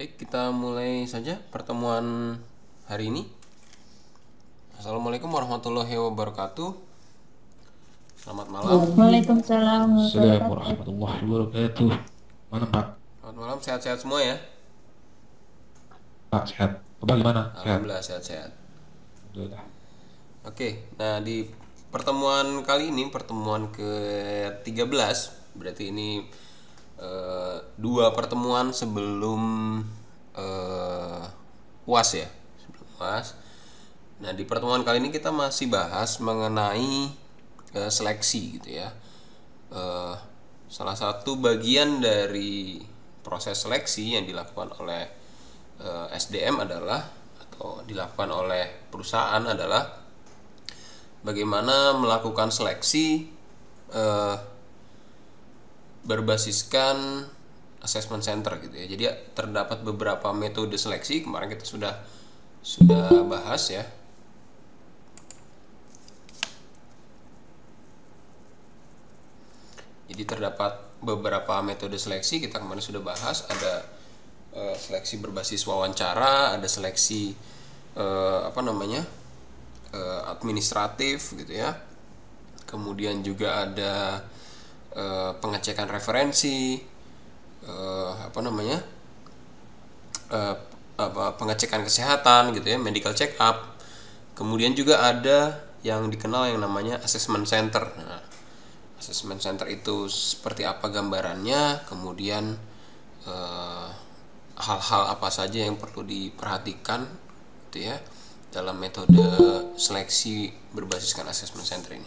Baik, kita mulai saja pertemuan hari ini. Assalamualaikum warahmatullahi wabarakatuh. Selamat malam. Waalaikumsalam warahmatullahi Assalamualaikum wabarakatuh. warahmatullahi wabarakatuh. Mana Pak? Selamat malam, sehat-sehat semua ya. Pak sehat. Bapak gimana? Sehat. Alhamdulillah sehat-sehat. Alhamdulillah. Oke, nah di pertemuan kali ini, pertemuan ke-13, berarti ini dua pertemuan sebelum UAS ya. Sebelum UAS. Nah, di pertemuan kali ini kita masih bahas mengenai seleksi gitu ya. Eh, Salah satu bagian dari proses seleksi yang dilakukan oleh SDM adalah atau dilakukan oleh perusahaan adalah bagaimana melakukan seleksi eh, berbasiskan assessment center gitu ya. Jadi terdapat beberapa metode seleksi, kemarin kita sudah bahas ya. Jadi terdapat beberapa metode seleksi, kita kemarin sudah bahas. Ada seleksi berbasis wawancara, ada seleksi administratif gitu ya. Kemudian juga ada pengecekan referensi, pengecekan kesehatan gitu ya, medical check up. Kemudian juga ada yang dikenal yang namanya assessment center. Nah, assessment center itu seperti apa gambarannya, kemudian hal-hal apa saja yang perlu diperhatikan gitu ya dalam metode seleksi berbasiskan assessment center ini.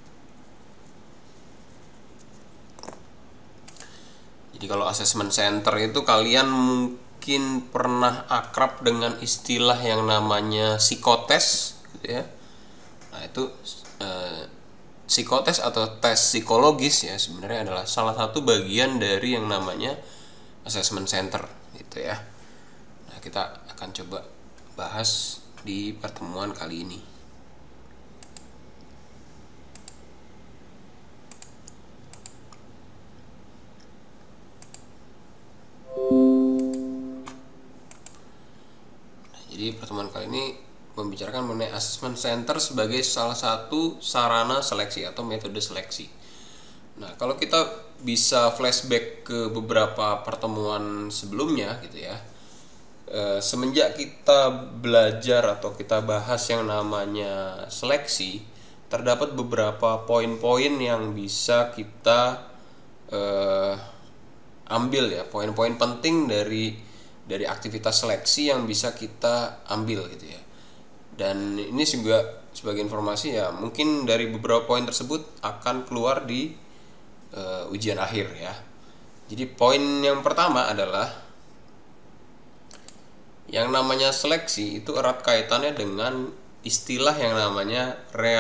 Jadi kalau assessment center itu kalian mungkin pernah akrab dengan istilah yang namanya psikotes gitu ya. Nah, itu psikotes atau tes psikologis ya sebenarnya adalah salah satu bagian dari yang namanya assessment center gitu ya. Nah, kita akan coba bahas di pertemuan kali ini. Jadi pertemuan kali ini membicarakan mengenai assessment center sebagai salah satu sarana seleksi atau metode seleksi. Nah, kalau kita bisa flashback ke beberapa pertemuan sebelumnya gitu ya, semenjak kita belajar atau kita bahas yang namanya seleksi, terdapat beberapa poin-poin yang bisa kita ambil ya, poin-poin penting dari aktivitas seleksi yang bisa kita ambil gitu ya. Dan ini juga sebagai informasi ya, mungkin dari beberapa poin tersebut akan keluar di ujian akhir ya. Jadi poin yang pertama adalah yang namanya seleksi itu erat kaitannya dengan istilah yang namanya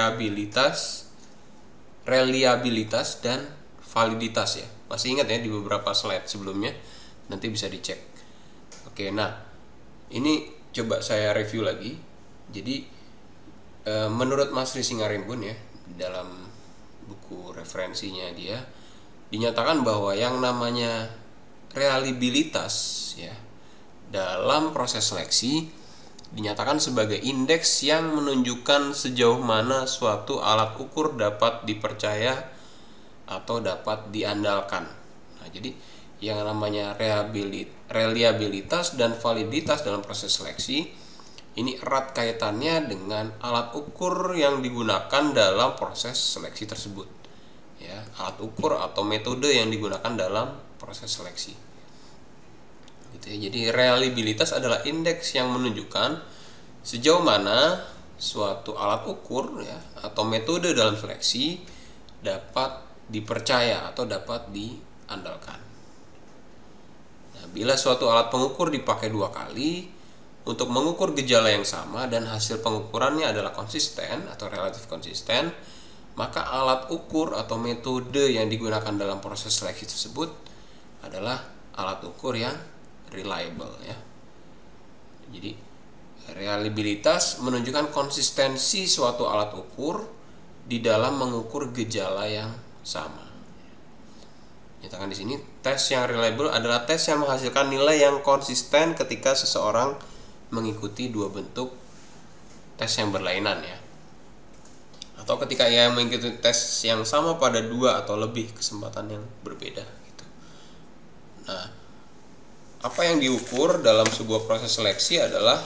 reliabilitas dan validitas ya. Masih ingat ya di beberapa slide sebelumnya, nanti bisa dicek. Oke, nah ini coba saya review lagi. Jadi menurut Mas Risingarimbun ya, dalam buku referensinya dia dinyatakan bahwa yang namanya reliabilitas ya dalam proses seleksi dinyatakan sebagai indeks yang menunjukkan sejauh mana suatu alat ukur dapat dipercaya atau dapat diandalkan. Nah, jadi yang namanya reliabilitas dan validitas dalam proses seleksi ini erat kaitannya dengan alat ukur yang digunakan dalam proses seleksi tersebut. Ya, alat ukur atau metode yang digunakan dalam proses seleksi. Gitu ya. Jadi reliabilitas adalah indeks yang menunjukkan sejauh mana suatu alat ukur ya atau metode dalam seleksi dapat dipercaya atau dapat diandalkan. Nah, bila suatu alat pengukur dipakai 2 kali untuk mengukur gejala yang sama dan hasil pengukurannya adalah konsisten atau relatif konsisten, maka alat ukur atau metode yang digunakan dalam proses seleksi tersebut adalah alat ukur yang reliable ya. Jadi reliabilitas menunjukkan konsistensi suatu alat ukur di dalam mengukur gejala yang sama. Nyatakan di sini, tes yang reliable adalah tes yang menghasilkan nilai yang konsisten ketika seseorang mengikuti dua bentuk tes yang berlainan ya. Atau ketika ia mengikuti tes yang sama pada dua atau lebih kesempatan yang berbeda gitu. Nah, apa yang diukur dalam sebuah proses seleksi adalah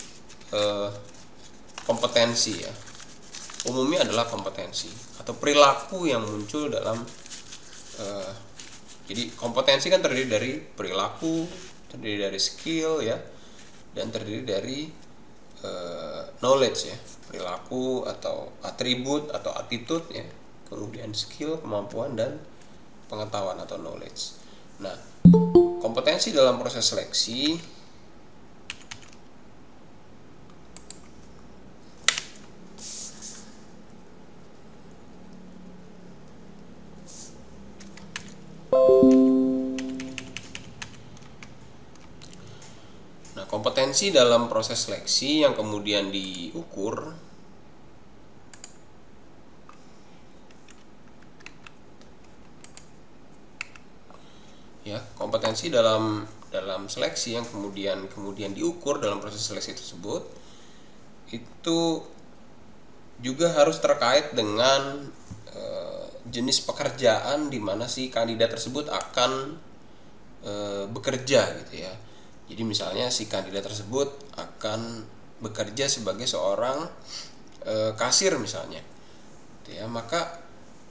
kompetensi ya. Umumnya adalah kompetensi atau perilaku yang muncul dalam jadi kompetensi kan terdiri dari perilaku, terdiri dari skill ya, dan terdiri dari knowledge ya, perilaku atau atribut atau attitude ya, kemudian skill, kemampuan, dan pengetahuan atau knowledge. Nah, kompetensi dalam proses seleksi kompetensi dalam proses seleksi yang kemudian diukur ya, kompetensi dalam seleksi yang kemudian diukur dalam proses seleksi tersebut itu juga harus terkait dengan jenis pekerjaan di mana si kandidat tersebut akan bekerja gitu ya. Jadi misalnya si kandidat tersebut akan bekerja sebagai seorang kasir misalnya, gitu ya, maka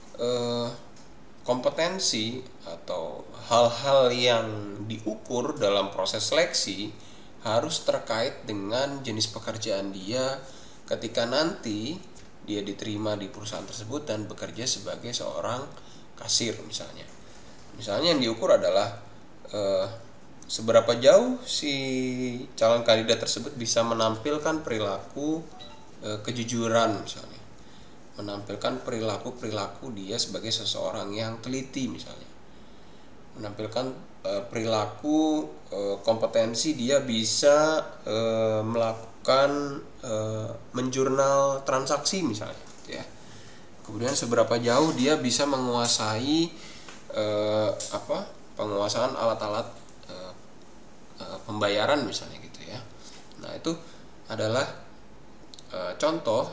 kompetensi atau hal-hal yang diukur dalam proses seleksi harus terkait dengan jenis pekerjaan dia ketika nanti dia diterima di perusahaan tersebut dan bekerja sebagai seorang kasir misalnya. Misalnya yang diukur adalah seberapa jauh si calon kandidat tersebut bisa menampilkan perilaku kejujuran misalnya, menampilkan perilaku dia sebagai seseorang yang teliti misalnya, menampilkan perilaku kompetensi dia bisa melakukan menjurnal transaksi misalnya gitu ya. Kemudian seberapa jauh dia bisa menguasai penguasaan alat-alat pembayaran misalnya gitu ya. Nah, itu adalah contoh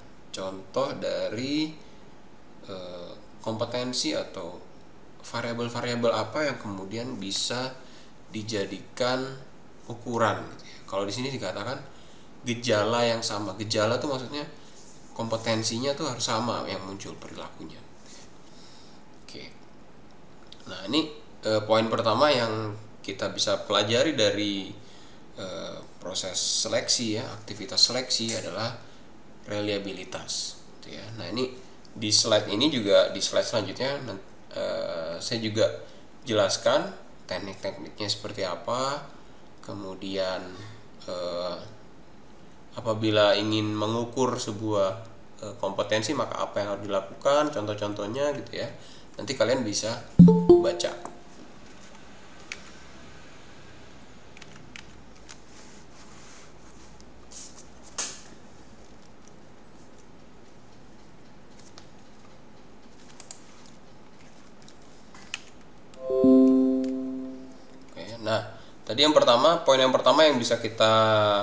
dari kompetensi atau variabel-variabel apa yang kemudian bisa dijadikan ukuran gitu ya. Kalau di sini dikatakan gejala yang sama. Gejala tuh maksudnya kompetensinya tuh harus sama yang muncul perilakunya. Oke. Nah, ini poin pertama yang kita bisa pelajari dari proses seleksi ya, aktivitas seleksi adalah reliabilitas gitu ya. Nah, ini di slide selanjutnya saya juga jelaskan teknik-tekniknya seperti apa, kemudian apabila ingin mengukur sebuah kompetensi maka apa yang harus dilakukan, contoh-contohnya gitu ya. Nanti kalian bisa baca. Nah, tadi poin yang pertama yang bisa kita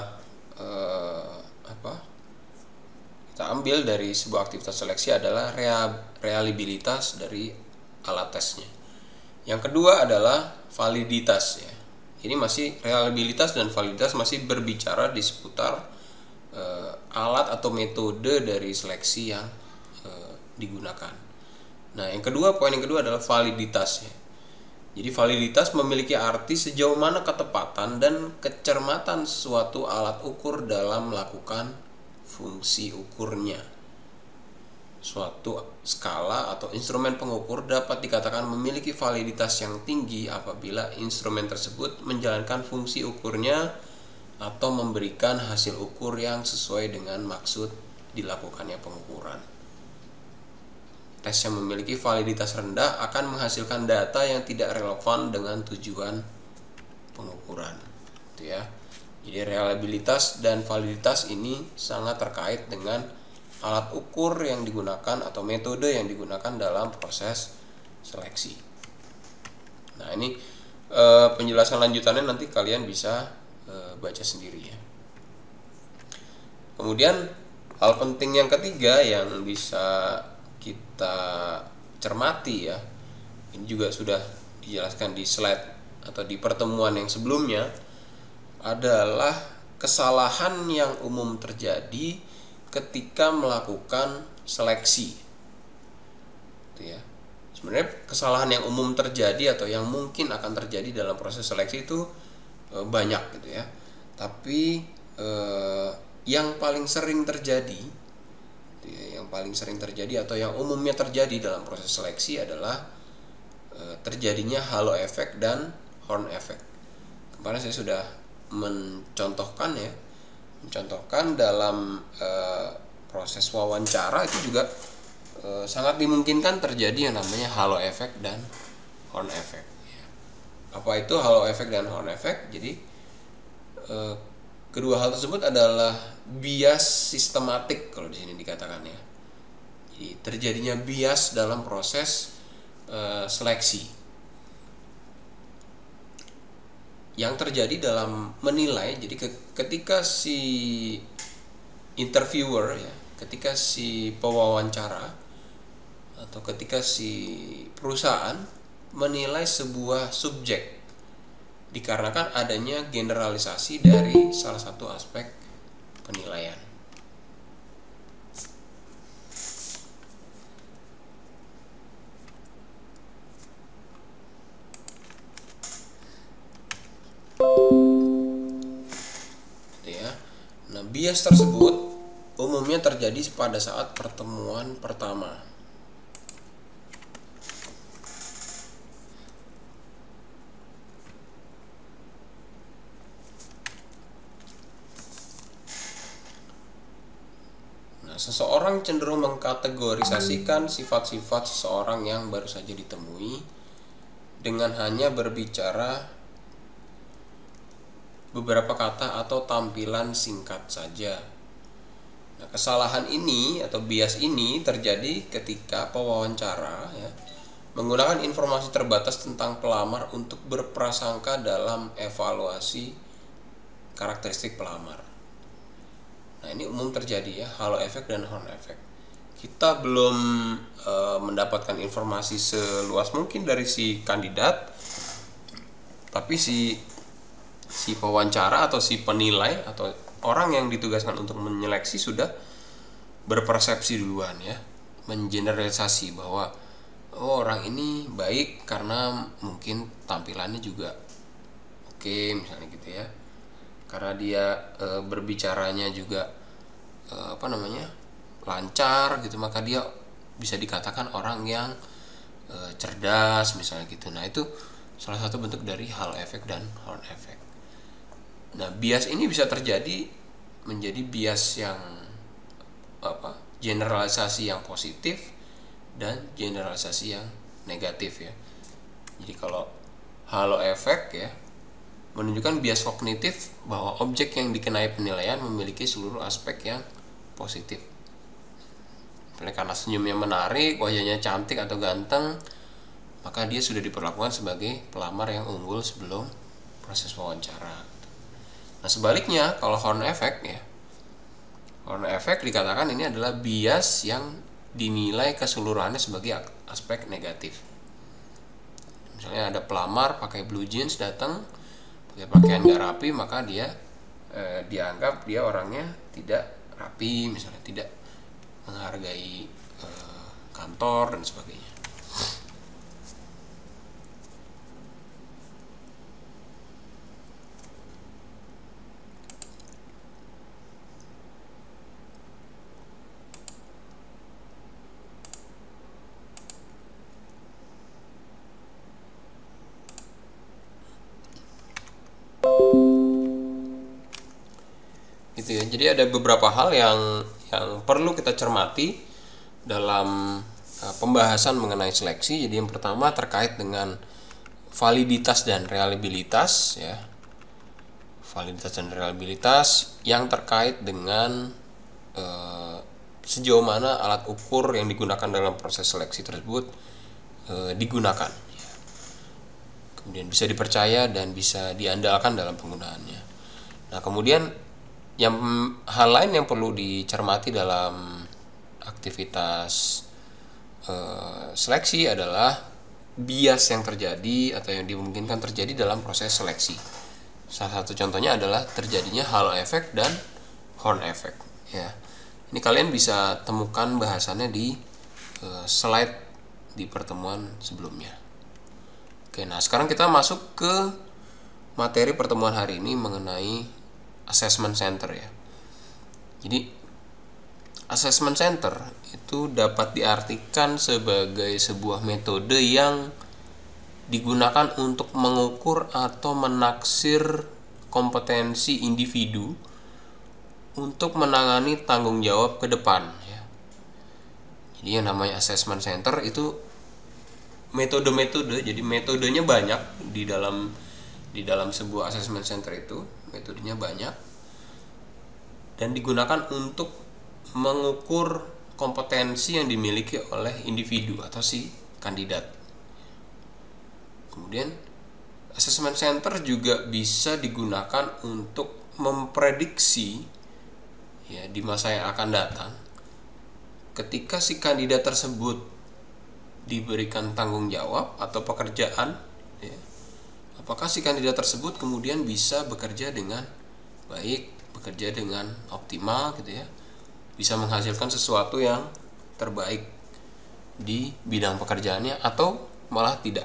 ambil dari sebuah aktivitas seleksi adalah reliabilitas dari alat tesnya. Yang kedua adalah validitas ya. Ini masih reliabilitas dan validitas masih berbicara di seputar alat atau metode dari seleksi yang digunakan. Nah, poin yang kedua adalah validitas ya. Jadi validitas memiliki arti sejauh mana ketepatan dan kecermatan suatu alat ukur dalam melakukan fungsi ukurnya. Suatu skala atau instrumen pengukur dapat dikatakan memiliki validitas yang tinggi apabila instrumen tersebut menjalankan fungsi ukurnya atau memberikan hasil ukur yang sesuai dengan maksud dilakukannya pengukuran. Tes yang memiliki validitas rendah akan menghasilkan data yang tidak relevan dengan tujuan pengukuran. Gitu ya. Jadi reliabilitas dan validitas ini sangat terkait dengan alat ukur yang digunakan atau metode yang digunakan dalam proses seleksi. Nah, ini penjelasan lanjutannya nanti kalian bisa baca sendiri ya. Kemudian hal penting yang ketiga yang bisa kita cermati ya, ini juga sudah dijelaskan di slide atau di pertemuan yang sebelumnya, adalah kesalahan yang umum terjadi ketika melakukan seleksi. Itu ya. Sebenarnya kesalahan yang umum terjadi atau yang mungkin akan terjadi dalam proses seleksi itu banyak gitu ya. Tapi yang paling sering terjadi, atau yang umumnya terjadi dalam proses seleksi adalah terjadinya halo effect dan horn effect. Kemarin saya sudah mencontohkan dalam proses wawancara itu juga sangat dimungkinkan terjadi yang namanya halo effect dan horn effect. Apa itu halo effect dan horn effect? Jadi kedua hal tersebut adalah bias sistematik kalau di sini dikatakan ya. Jadi terjadinya bias dalam proses seleksi yang terjadi dalam menilai. Jadi ketika si interviewer ya, ketika si pewawancara atau ketika si perusahaan menilai sebuah subjek dikarenakan adanya generalisasi dari salah satu aspek penilaian. Ya. Nah, bias tersebut umumnya terjadi pada saat pertemuan pertama. Seseorang cenderung mengkategorisasikan sifat-sifat seseorang yang baru saja ditemui dengan hanya berbicara beberapa kata atau tampilan singkat saja. Nah, kesalahan ini atau bias ini terjadi ketika pewawancara ya, menggunakan informasi terbatas tentang pelamar untuk berprasangka dalam evaluasi karakteristik pelamar. Nah, ini umum terjadi ya, halo effect dan horn effect. Kita belum mendapatkan informasi seluas mungkin dari si kandidat, tapi si pewawancara atau si penilai atau orang yang ditugaskan untuk menyeleksi sudah berpersepsi duluan ya, mengeneralisasi bahwa orang ini baik karena mungkin tampilannya juga oke, misalnya gitu ya. Karena dia berbicaranya juga lancar gitu, maka dia bisa dikatakan orang yang cerdas misalnya gitu. Nah, itu salah satu bentuk dari halo effect dan horn effect. Nah, bias ini bisa terjadi menjadi bias yang generalisasi yang positif dan generalisasi yang negatif ya. Jadi kalau halo effect ya menunjukkan bias kognitif bahwa objek yang dikenai penilaian memiliki seluruh aspek yang positif. Misalnya karena senyumnya menarik, wajahnya cantik atau ganteng, maka dia sudah diperlakukan sebagai pelamar yang unggul sebelum proses wawancara. Nah, sebaliknya kalau horn effect ya, horn effect dikatakan ini adalah bias yang dinilai keseluruhannya sebagai aspek negatif. Misalnya ada pelamar pakai blue jeans datang, pakai pakaian gak rapi, maka dia dianggap dia orangnya tidak rapi, misalnya tidak menghargai kantor dan sebagainya. Gitu ya. Jadi ada beberapa hal yang perlu kita cermati dalam pembahasan mengenai seleksi. Jadi yang pertama terkait dengan validitas dan reliabilitas ya. Validitas dan reliabilitas yang terkait dengan sejauh mana alat ukur yang digunakan dalam proses seleksi tersebut digunakan. kemudian bisa dipercaya dan bisa diandalkan dalam penggunaannya. Nah, kemudian hal lain yang perlu dicermati dalam aktivitas seleksi adalah bias yang terjadi atau yang dimungkinkan terjadi dalam proses seleksi. Salah satu contohnya adalah terjadinya halo efek dan horn effect ya. Ini kalian bisa temukan bahasannya di slide di pertemuan sebelumnya. Oke, nah sekarang kita masuk ke materi pertemuan hari ini mengenai assessment center ya. Jadi assessment center itu dapat diartikan sebagai sebuah metode yang digunakan untuk mengukur atau menaksir kompetensi individu untuk menangani tanggung jawab ke depan ya. Jadi yang namanya assessment center itu metode-metode, jadi metodenya banyak di dalam sebuah assessment center itu, metodenya banyak dan digunakan untuk mengukur kompetensi yang dimiliki oleh individu atau si kandidat. Kemudian assessment center juga bisa digunakan untuk memprediksi ya di masa yang akan datang ketika si kandidat tersebut diberikan tanggung jawab atau pekerjaan ya, apakah si kandidat tersebut kemudian bisa bekerja dengan baik, bekerja dengan optimal gitu ya, bisa menghasilkan sesuatu yang terbaik di bidang pekerjaannya atau malah tidak.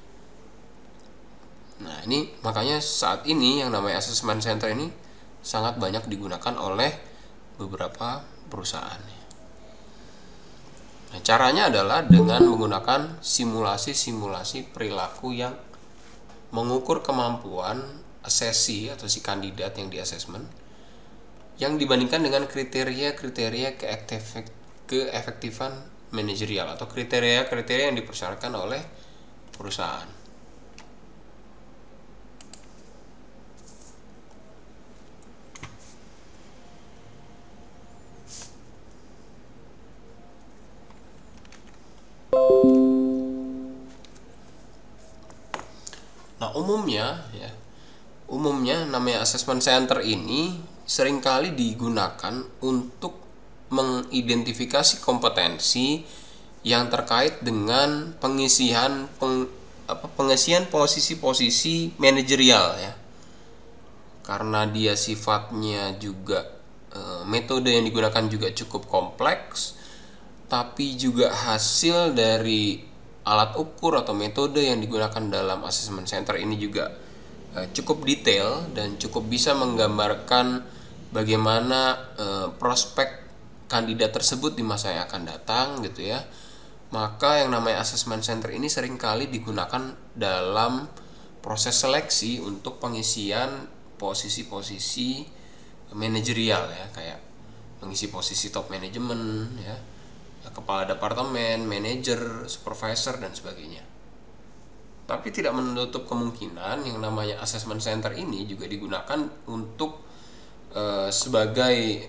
Nah, ini makanya saat ini yang namanya assessment center ini sangat banyak digunakan oleh beberapa perusahaan. Nah, caranya adalah dengan menggunakan simulasi-simulasi perilaku yang mengukur kemampuan asesi atau si kandidat yang di assessment yang dibandingkan dengan kriteria-kriteria keefektifan manajerial atau kriteria-kriteria yang dipersyaratkan oleh perusahaan. Nah, umumnya namanya assessment center ini seringkali digunakan untuk mengidentifikasi kompetensi yang terkait dengan pengisian posisi-posisi manajerial ya. Karena dia sifatnya juga metode yang digunakan juga cukup kompleks, tapi juga hasil dari alat ukur atau metode yang digunakan dalam assessment center ini juga cukup detail dan cukup bisa menggambarkan bagaimana prospek kandidat tersebut di masa yang akan datang gitu ya. Maka yang namanya assessment center ini seringkali digunakan dalam proses seleksi untuk pengisian posisi-posisi manajerial ya, kayak mengisi posisi top manajemen ya, kepala departemen, manajer, supervisor dan sebagainya. Tapi tidak menutup kemungkinan yang namanya assessment center ini juga digunakan untuk sebagai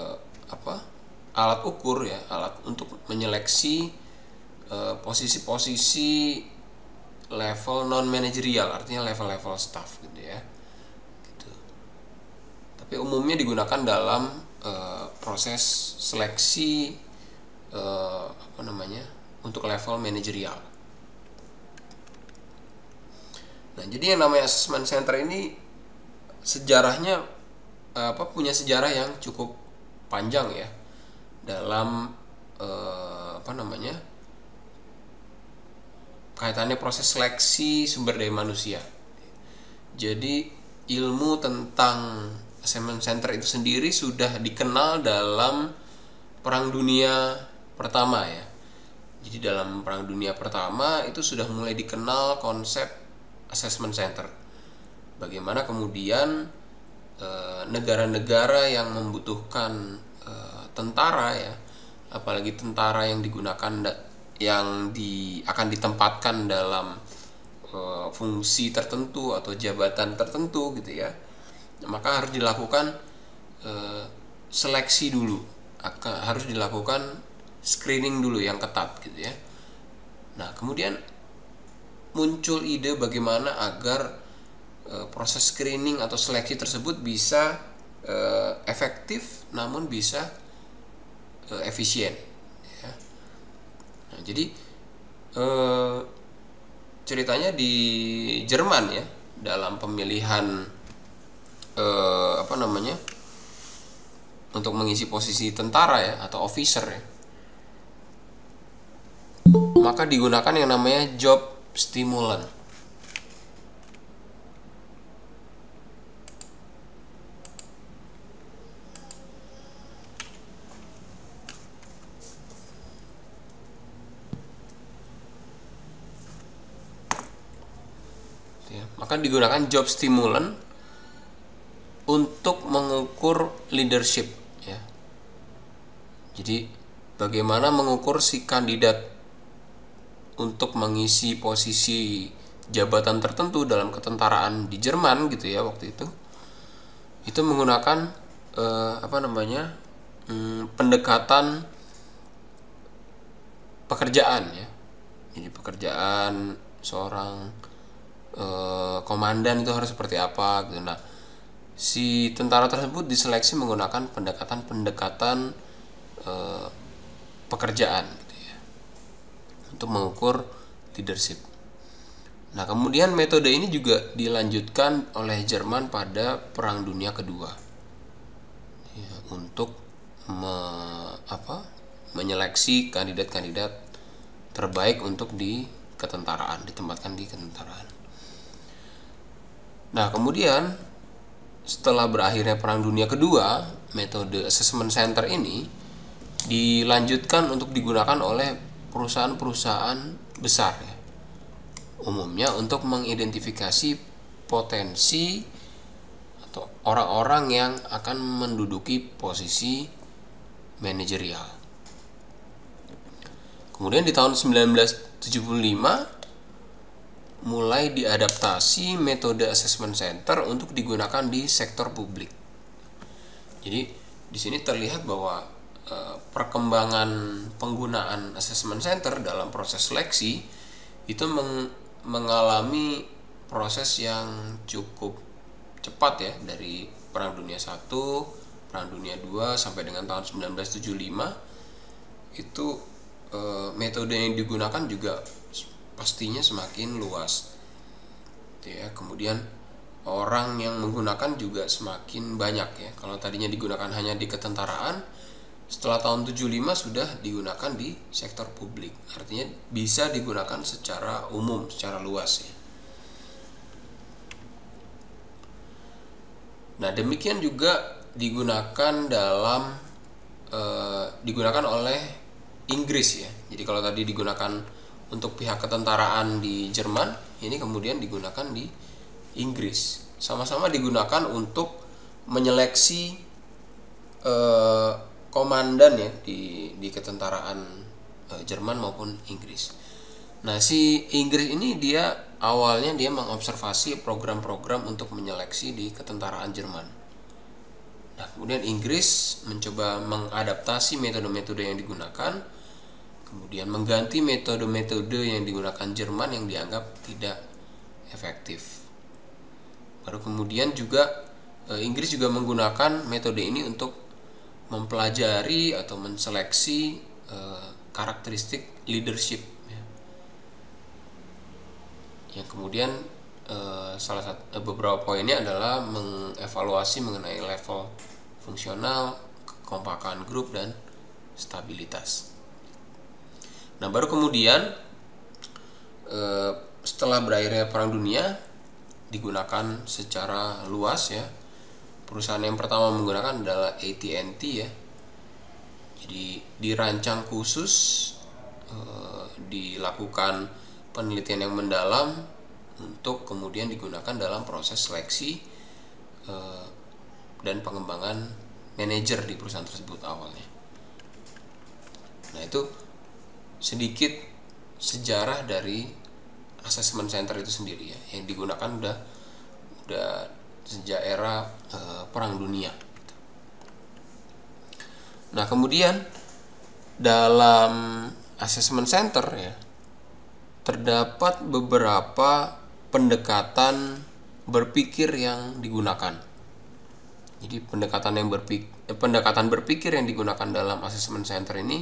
alat ukur ya, alat untuk menyeleksi posisi-posisi level non manajerial, artinya level-level staff gitu ya. Gitu. Tapi umumnya digunakan dalam proses seleksi untuk level manajerial. Nah, jadi yang namanya assessment center ini sejarahnya punya sejarah yang cukup panjang ya dalam kaitannya proses seleksi sumber daya manusia. Jadi ilmu tentang assessment center itu sendiri sudah dikenal dalam Perang Dunia Pertama ya. Jadi dalam Perang Dunia Pertama itu sudah mulai dikenal konsep assessment center. Bagaimana kemudian negara-negara yang membutuhkan tentara ya, apalagi tentara yang digunakan akan ditempatkan dalam fungsi tertentu atau jabatan tertentu gitu ya, maka harus dilakukan seleksi dulu, harus dilakukan screening dulu yang ketat gitu ya. Nah, kemudian muncul ide bagaimana agar proses screening atau seleksi tersebut bisa efektif namun bisa efisien ya. Nah, jadi ceritanya di Jerman ya, dalam pemilihan untuk mengisi posisi tentara ya atau officer ya, maka digunakan yang namanya job stimulant. Maka digunakan job stimulant untuk mengukur leadership ya. Jadi bagaimana mengukur si kandidat untuk mengisi posisi jabatan tertentu dalam ketentaraan di Jerman gitu ya waktu itu menggunakan pendekatan pekerjaan ya. Jadi pekerjaan seorang komandan itu harus seperti apa gitu. Nah, si tentara tersebut diseleksi menggunakan pendekatan pekerjaan gitu ya, untuk mengukur leadership. Nah, kemudian metode ini juga dilanjutkan oleh Jerman pada Perang Dunia Kedua ya, untuk menyeleksi kandidat-kandidat terbaik untuk ditempatkan di ketentaraan. Nah, kemudian setelah berakhirnya Perang Dunia Kedua, metode assessment center ini dilanjutkan untuk digunakan oleh perusahaan-perusahaan besar ya, umumnya untuk mengidentifikasi potensi atau orang-orang yang akan menduduki posisi manajerial. Kemudian di tahun 1975 mulai diadaptasi metode assessment center untuk digunakan di sektor publik. Jadi di sini terlihat bahwa perkembangan penggunaan assessment center dalam proses seleksi itu mengalami proses yang cukup cepat ya, dari Perang Dunia I, Perang Dunia II sampai dengan tahun 1975 itu metode yang digunakan juga pastinya semakin luas ya. Kemudian orang yang menggunakan juga semakin banyak ya. Kalau tadinya digunakan hanya di ketentaraan, setelah tahun 75 sudah digunakan di sektor publik. Artinya bisa digunakan secara umum, secara luas ya. Nah, demikian juga digunakan oleh Inggris ya. Jadi kalau tadi digunakan untuk pihak ketentaraan di Jerman, ini kemudian digunakan di Inggris. Sama-sama digunakan untuk menyeleksi komandan ya di ketentaraan Jerman maupun Inggris. Nah, si Inggris ini awalnya dia mengobservasi program-program untuk menyeleksi di ketentaraan Jerman. Nah, kemudian Inggris mencoba mengadaptasi metode-metode yang digunakan, kemudian mengganti metode-metode yang digunakan Jerman yang dianggap tidak efektif. Baru kemudian juga Inggris juga menggunakan metode ini untuk mempelajari atau menseleksi karakteristik leadership ya. Yang kemudian beberapa poinnya adalah mengevaluasi mengenai level fungsional, kekompakan grup, dan stabilitas. Nah, baru kemudian setelah berakhirnya Perang Dunia digunakan secara luas ya. Perusahaan yang pertama menggunakan adalah AT&T ya. Jadi dirancang khusus, dilakukan penelitian yang mendalam untuk kemudian digunakan dalam proses seleksi dan pengembangan manajer di perusahaan tersebut awalnya. Nah, itu sedikit sejarah dari assessment center itu sendiri ya, yang digunakan udah sejak era Perang Dunia. Nah, kemudian dalam assessment center ya terdapat beberapa pendekatan berpikir yang digunakan. Jadi pendekatan berpikir yang digunakan dalam assessment center ini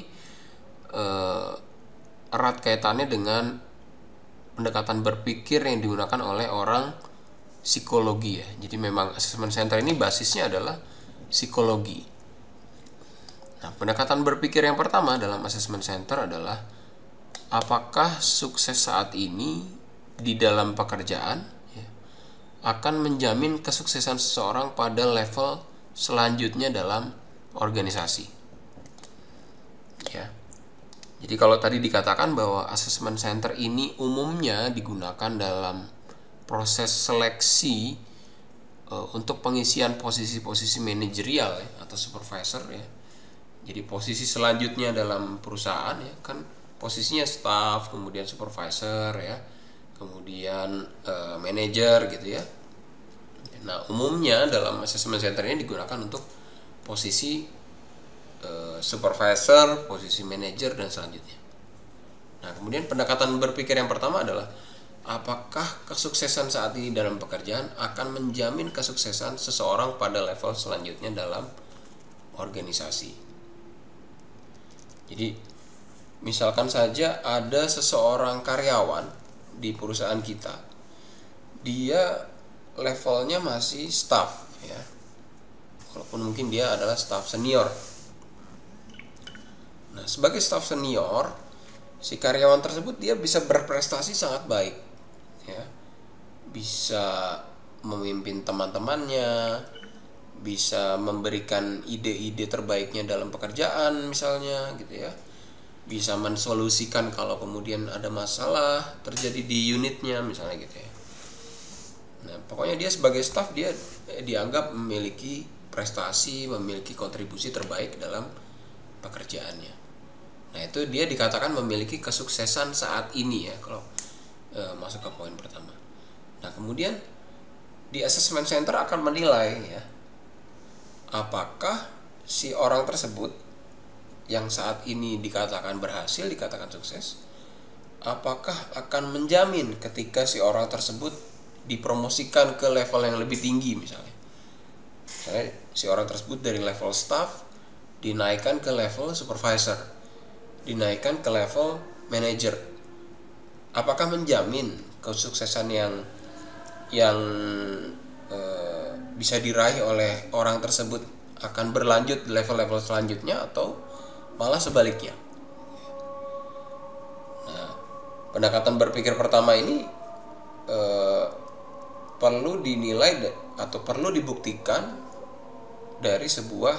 erat kaitannya dengan pendekatan berpikir yang digunakan oleh orang psikologi ya. Jadi memang assessment center ini basisnya adalah psikologi. Nah, pendekatan berpikir yang pertama dalam assessment center adalah apakah sukses saat ini di dalam pekerjaan akan menjamin kesuksesan seseorang pada level selanjutnya dalam organisasi. Ya. Jadi kalau tadi dikatakan bahwa assessment center ini umumnya digunakan dalam proses seleksi untuk pengisian posisi-posisi manajerial ya, atau supervisor ya. Jadi posisi selanjutnya dalam perusahaan ya kan posisinya staff, kemudian supervisor ya, kemudian manajer gitu ya. Nah, umumnya dalam assessment center ini digunakan untuk posisi supervisor, posisi manajer dan selanjutnya. Nah, kemudian pendekatan berpikir yang pertama adalah apakah kesuksesan saat ini dalam pekerjaan akan menjamin kesuksesan seseorang pada level selanjutnya dalam organisasi. Jadi, misalkan saja ada seseorang karyawan di perusahaan kita, dia levelnya masih staff ya, walaupun mungkin dia adalah staff senior. Nah, sebagai staff senior, si karyawan tersebut dia bisa berprestasi sangat baik ya, bisa memimpin teman-temannya, bisa memberikan ide-ide terbaiknya dalam pekerjaan misalnya gitu ya, bisa mensolusikan kalau kemudian ada masalah terjadi di unitnya misalnya gitu ya. Nah, pokoknya dia sebagai staff dia dianggap memiliki prestasi, memiliki kontribusi terbaik dalam pekerjaannya. Nah, itu dia dikatakan memiliki kesuksesan saat ini ya kalau masuk ke poin pertama. Nah, kemudian di assessment center akan menilai ya apakah si orang tersebut yang saat ini dikatakan berhasil, dikatakan sukses, apakah akan menjamin ketika si orang tersebut dipromosikan ke level yang lebih tinggi misalnya si orang tersebut dari level staff dinaikkan ke level supervisor, dinaikkan ke level manager, apakah menjamin kesuksesan yang bisa diraih oleh orang tersebut akan berlanjut level-level selanjutnya atau malah sebaliknya. Nah, pendekatan berpikir pertama ini perlu dinilai atau perlu dibuktikan dari sebuah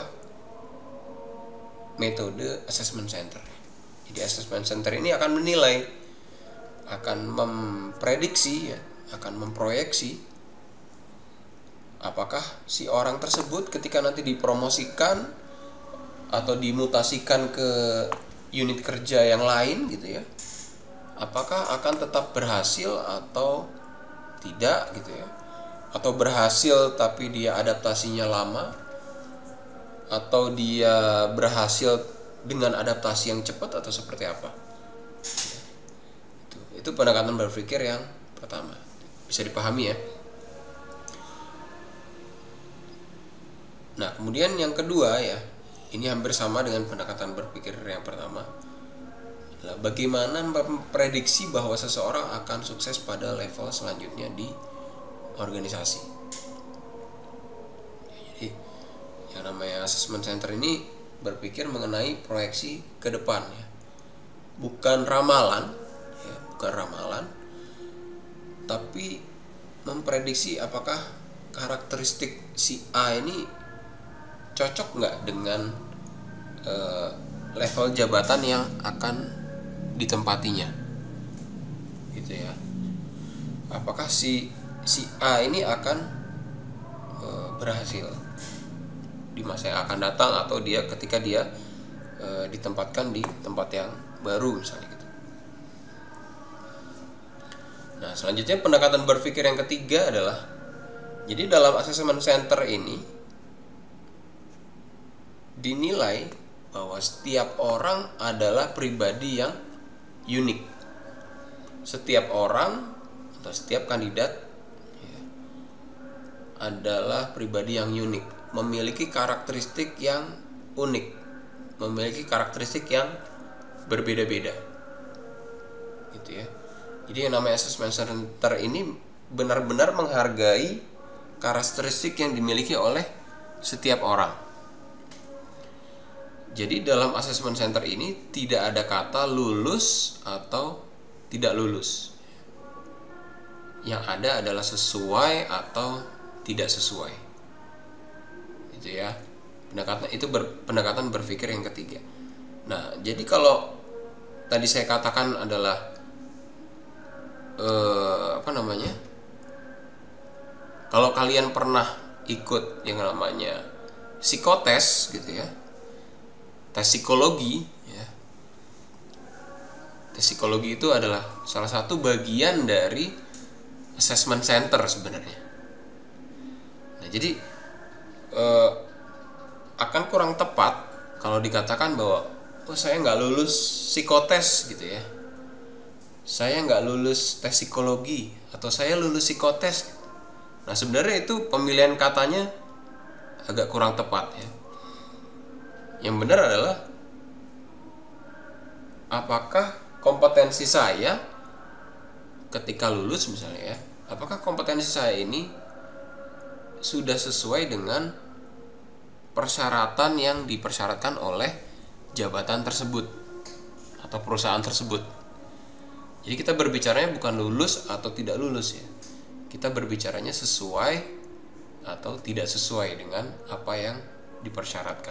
metode assessment center. Jadi assessment center ini akan menilai, akan memprediksi ya, akan memproyeksi apakah si orang tersebut ketika nanti dipromosikan atau dimutasikan ke unit kerja yang lain gitu ya, apakah akan tetap berhasil atau tidak gitu ya, atau berhasil tapi dia adaptasinya lama, atau dia berhasil dengan adaptasi yang cepat atau seperti apa. Itu pendekatan berpikir yang pertama, bisa dipahami ya. Nah, kemudian yang kedua ya, ini hampir sama dengan pendekatan berpikir yang pertama. Bagaimana memprediksi bahwa seseorang akan sukses pada level selanjutnya di organisasi. Jadi yang namanya assessment center ini berpikir mengenai proyeksi ke depan ya. Bukan ramalan ya, bukan ramalan, tapi memprediksi apakah karakteristik si A ini cocok nggak dengan level jabatan yang akan ditempatinya gitu ya. Apakah si A ini akan berhasil di masa yang akan datang atau dia ketika dia ditempatkan di tempat yang baru misalnya gitu. Nah, selanjutnya pendekatan berpikir yang ketiga adalah, jadi dalam assessment center ini dinilai bahwa setiap orang adalah pribadi yang unik. setiap orang atau setiap kandidat ya, adalah pribadi yang unik, memiliki karakteristik yang unik, memiliki karakteristik yang berbeda-beda, gitu ya. Jadi yang namanya assessment center ini benar-benar menghargai karakteristik yang dimiliki oleh setiap orang. Jadi dalam assessment center ini tidak ada kata lulus atau tidak lulus. Yang ada adalah sesuai atau tidak sesuai. Itu ya. Pendekatan berpikir yang ketiga. Nah, jadi kalau tadi saya katakan adalah kalau kalian pernah ikut yang namanya psikotes gitu ya, tes psikologi ya. Tes psikologi itu adalah salah satu bagian dari assessment center sebenarnya. Nah, jadi akan kurang tepat kalau dikatakan bahwa saya nggak lulus psikotes gitu ya, saya nggak lulus tes psikologi, atau saya lulus psikotes. Nah, sebenarnya itu pemilihan katanya agak kurang tepat ya. Yang benar adalah apakah kompetensi saya ketika lulus misalnya ya, apakah kompetensi saya ini sudah sesuai dengan persyaratan yang dipersyaratkan oleh jabatan tersebut atau perusahaan tersebut. Jadi kita berbicaranya bukan lulus atau tidak lulus ya. Kita berbicaranya sesuai atau tidak sesuai dengan apa yang dipersyaratkan.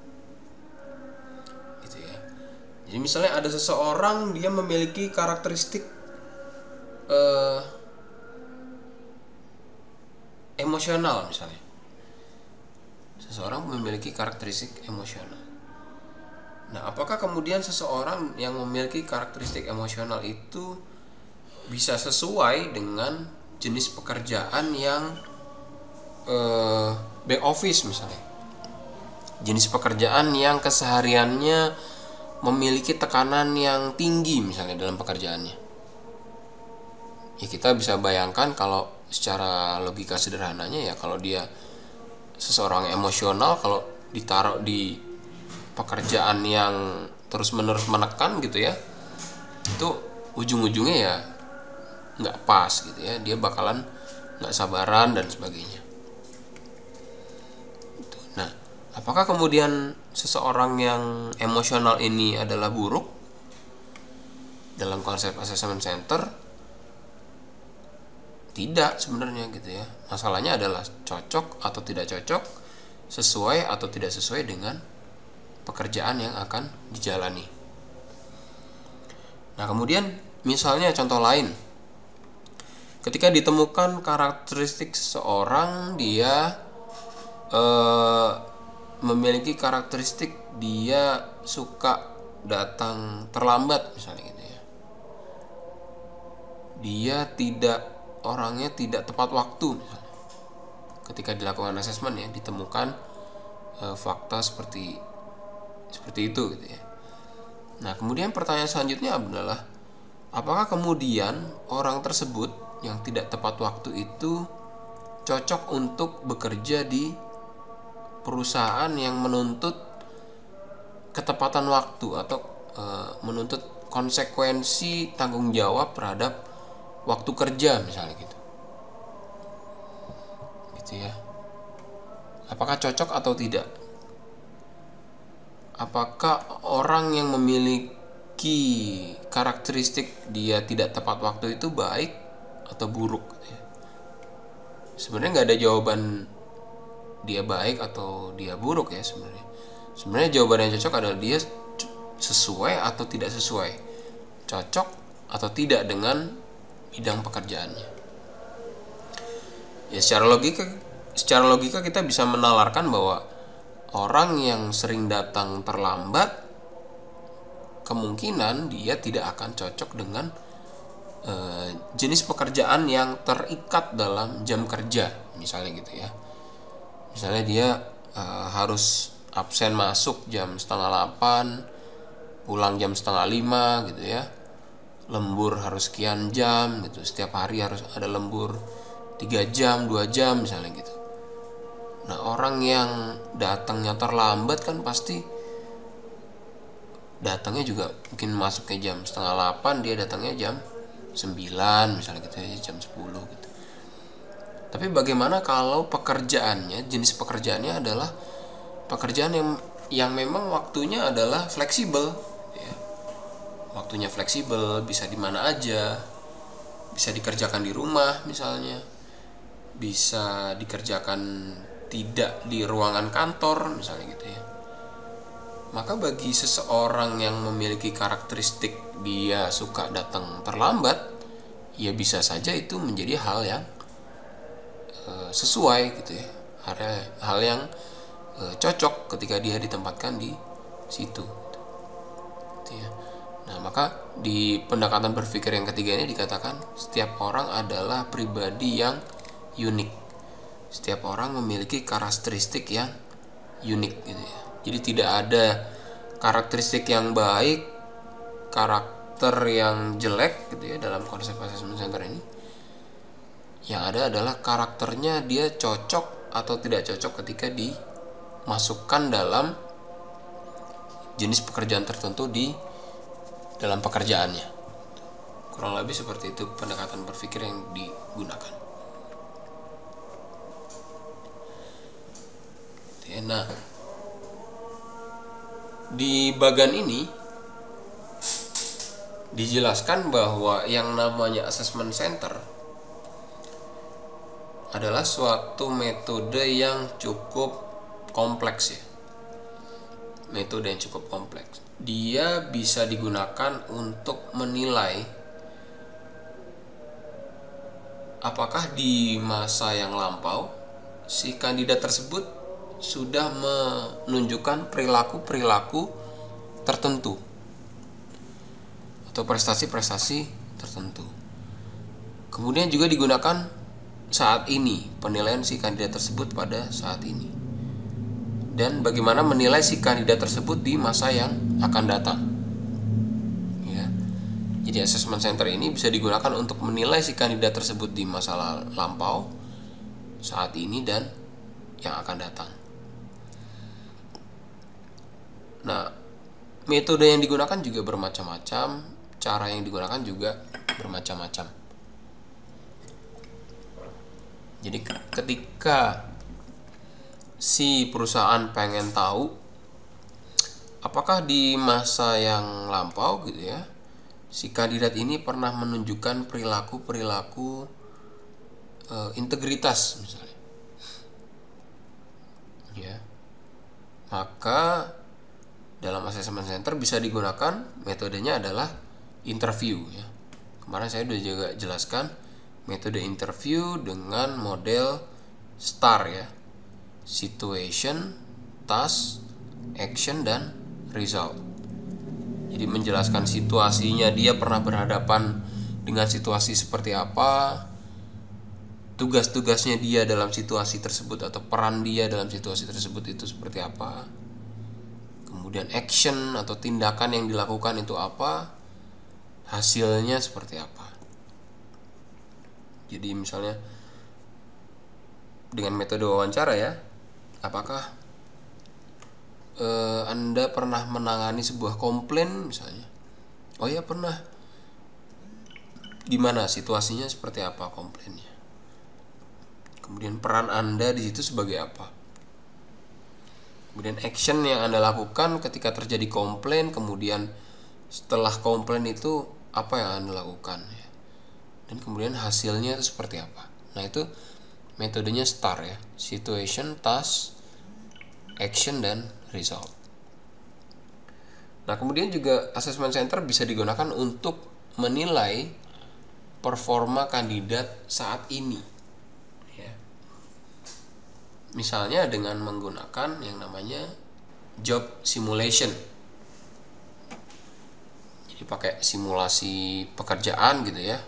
Gitu ya. Jadi misalnya ada seseorang dia memiliki karakteristik emosional misalnya. Seseorang memiliki karakteristik emosional. Nah, apakah kemudian seseorang yang memiliki karakteristik emosional itu bisa sesuai dengan jenis pekerjaan yang back office misalnya, jenis pekerjaan yang kesehariannya memiliki tekanan yang tinggi misalnya dalam pekerjaannya? Ya, kita bisa bayangkan kalau secara logika sederhananya ya, kalau dia seseorang emosional, kalau ditaruh di pekerjaan yang terus-menerus menekan gitu ya, itu ujung-ujungnya ya nggak pas gitu ya, dia bakalan nggak sabaran dan sebagainya. Nah, apakah kemudian seseorang yang emosional ini adalah buruk dalam konsep assessment center? Tidak sebenarnya gitu ya. Masalahnya adalah cocok atau tidak cocok, sesuai atau tidak sesuai dengan pekerjaan yang akan dijalani. Nah, kemudian misalnya contoh lain, ketika ditemukan karakteristik seseorang, dia memiliki karakteristik dia suka datang terlambat misalnya gitu ya, dia orangnya tidak tepat waktu misalnya. Ketika dilakukan asesmen ya, ditemukan fakta seperti itu gitu ya. Nah, kemudian pertanyaan selanjutnya adalah apakah kemudian orang tersebut yang tidak tepat waktu itu cocok untuk bekerja di perusahaan yang menuntut ketepatan waktu atau menuntut konsekuensi tanggung jawab terhadap waktu kerja misalnya gitu ya. Apakah cocok atau tidak? Apakah orang yang memiliki karakteristik dia tidak tepat waktu itu baik atau buruk? Sebenarnya nggak ada jawaban dia baik atau dia buruk ya sebenarnya. Sebenarnya jawaban yang cocok adalah dia sesuai atau tidak sesuai, cocok atau tidak dengan bidang pekerjaannya. Ya, secara logika kita bisa menalarkan bahwa orang yang sering datang terlambat kemungkinan dia tidak akan cocok dengan jenis pekerjaan yang terikat dalam jam kerja misalnya gitu ya. Misalnya dia harus absen masuk jam 7:30, pulang jam 5:30 gitu ya, lembur harus sekian jam gitu, setiap hari harus ada lembur 3 jam, 2 jam misalnya gitu. Nah, orang yang datangnya terlambat kan pasti datangnya juga mungkin masuknya jam setengah 8, dia datangnya jam 9 misalnya gitu ya, jam 10 gitu. Tapi bagaimana kalau pekerjaannya, jenis pekerjaannya adalah pekerjaan yang memang waktunya adalah fleksibel ya. Waktunya fleksibel, bisa di mana aja, bisa dikerjakan di rumah misalnya, bisa dikerjakan tidak di ruangan kantor misalnya gitu ya. Maka bagi seseorang yang memiliki karakteristik dia suka datang terlambat, ya bisa saja itu menjadi hal yang sesuai gitu ya, hal yang cocok ketika dia ditempatkan di situ gitu ya. Nah, maka di pendekatan berpikir yang ketiga ini dikatakan setiap orang adalah pribadi yang unik. Setiap orang memiliki karakteristik yang unik gitu ya. Jadi tidak ada karakteristik yang baik, karakter yang jelek gitu ya dalam konsep assessment center ini. Yang ada adalah karakternya dia cocok atau tidak cocok ketika dimasukkan dalam jenis pekerjaan tertentu di dalam pekerjaannya. Kurang lebih seperti itu pendekatan berpikir yang digunakan. Nah, di bagian ini dijelaskan bahwa yang namanya assessment center adalah suatu metode yang cukup kompleks ya. Metode yang cukup kompleks. Dia bisa digunakan untuk menilai apakah di masa yang lampau si kandidat tersebut sudah menunjukkan perilaku-perilaku tertentu atau prestasi-prestasi tertentu. Kemudian juga digunakan saat ini, penilaian si kandidat tersebut pada saat ini, dan bagaimana menilai si kandidat tersebut di masa yang akan datang ya. Jadi assessment center ini bisa digunakan untuk menilai si kandidat tersebut di masa lampau, saat ini, dan yang akan datang. Nah, metode yang digunakan juga bermacam-macam, cara yang digunakan juga bermacam-macam. Jadi ketika si perusahaan pengen tahu apakah di masa yang lampau gitu ya, si kandidat ini pernah menunjukkan perilaku-perilaku integritas misalnya. Ya. Maka dalam assessment center bisa digunakan metodenya adalah interview ya. Kemarin saya sudah juga jelaskan metode interview dengan model STAR ya. Situation, task, action, dan result. Jadi menjelaskan situasinya, dia pernah berhadapan dengan situasi seperti apa, tugas-tugasnya dia dalam situasi tersebut atau peran dia dalam situasi tersebut itu seperti apa, kemudian action atau tindakan yang dilakukan itu apa, hasilnya seperti apa. Jadi misalnya dengan metode wawancara ya, apakah Anda pernah menangani sebuah komplain misalnya? Oh ya pernah. Gimana situasinya, seperti apa komplainnya? Kemudian peran Anda di situ sebagai apa? Kemudian action yang Anda lakukan ketika terjadi komplain, kemudian setelah komplain itu apa yang Anda lakukan ya? Dan kemudian hasilnya itu seperti apa? Nah, itu metodenya STAR ya. Situation, task, action, dan result. Nah, kemudian juga assessment center bisa digunakan untuk menilai performa kandidat saat ini ya. Misalnya dengan menggunakan yang namanya job simulation. Jadi pakai simulasi pekerjaan gitu ya.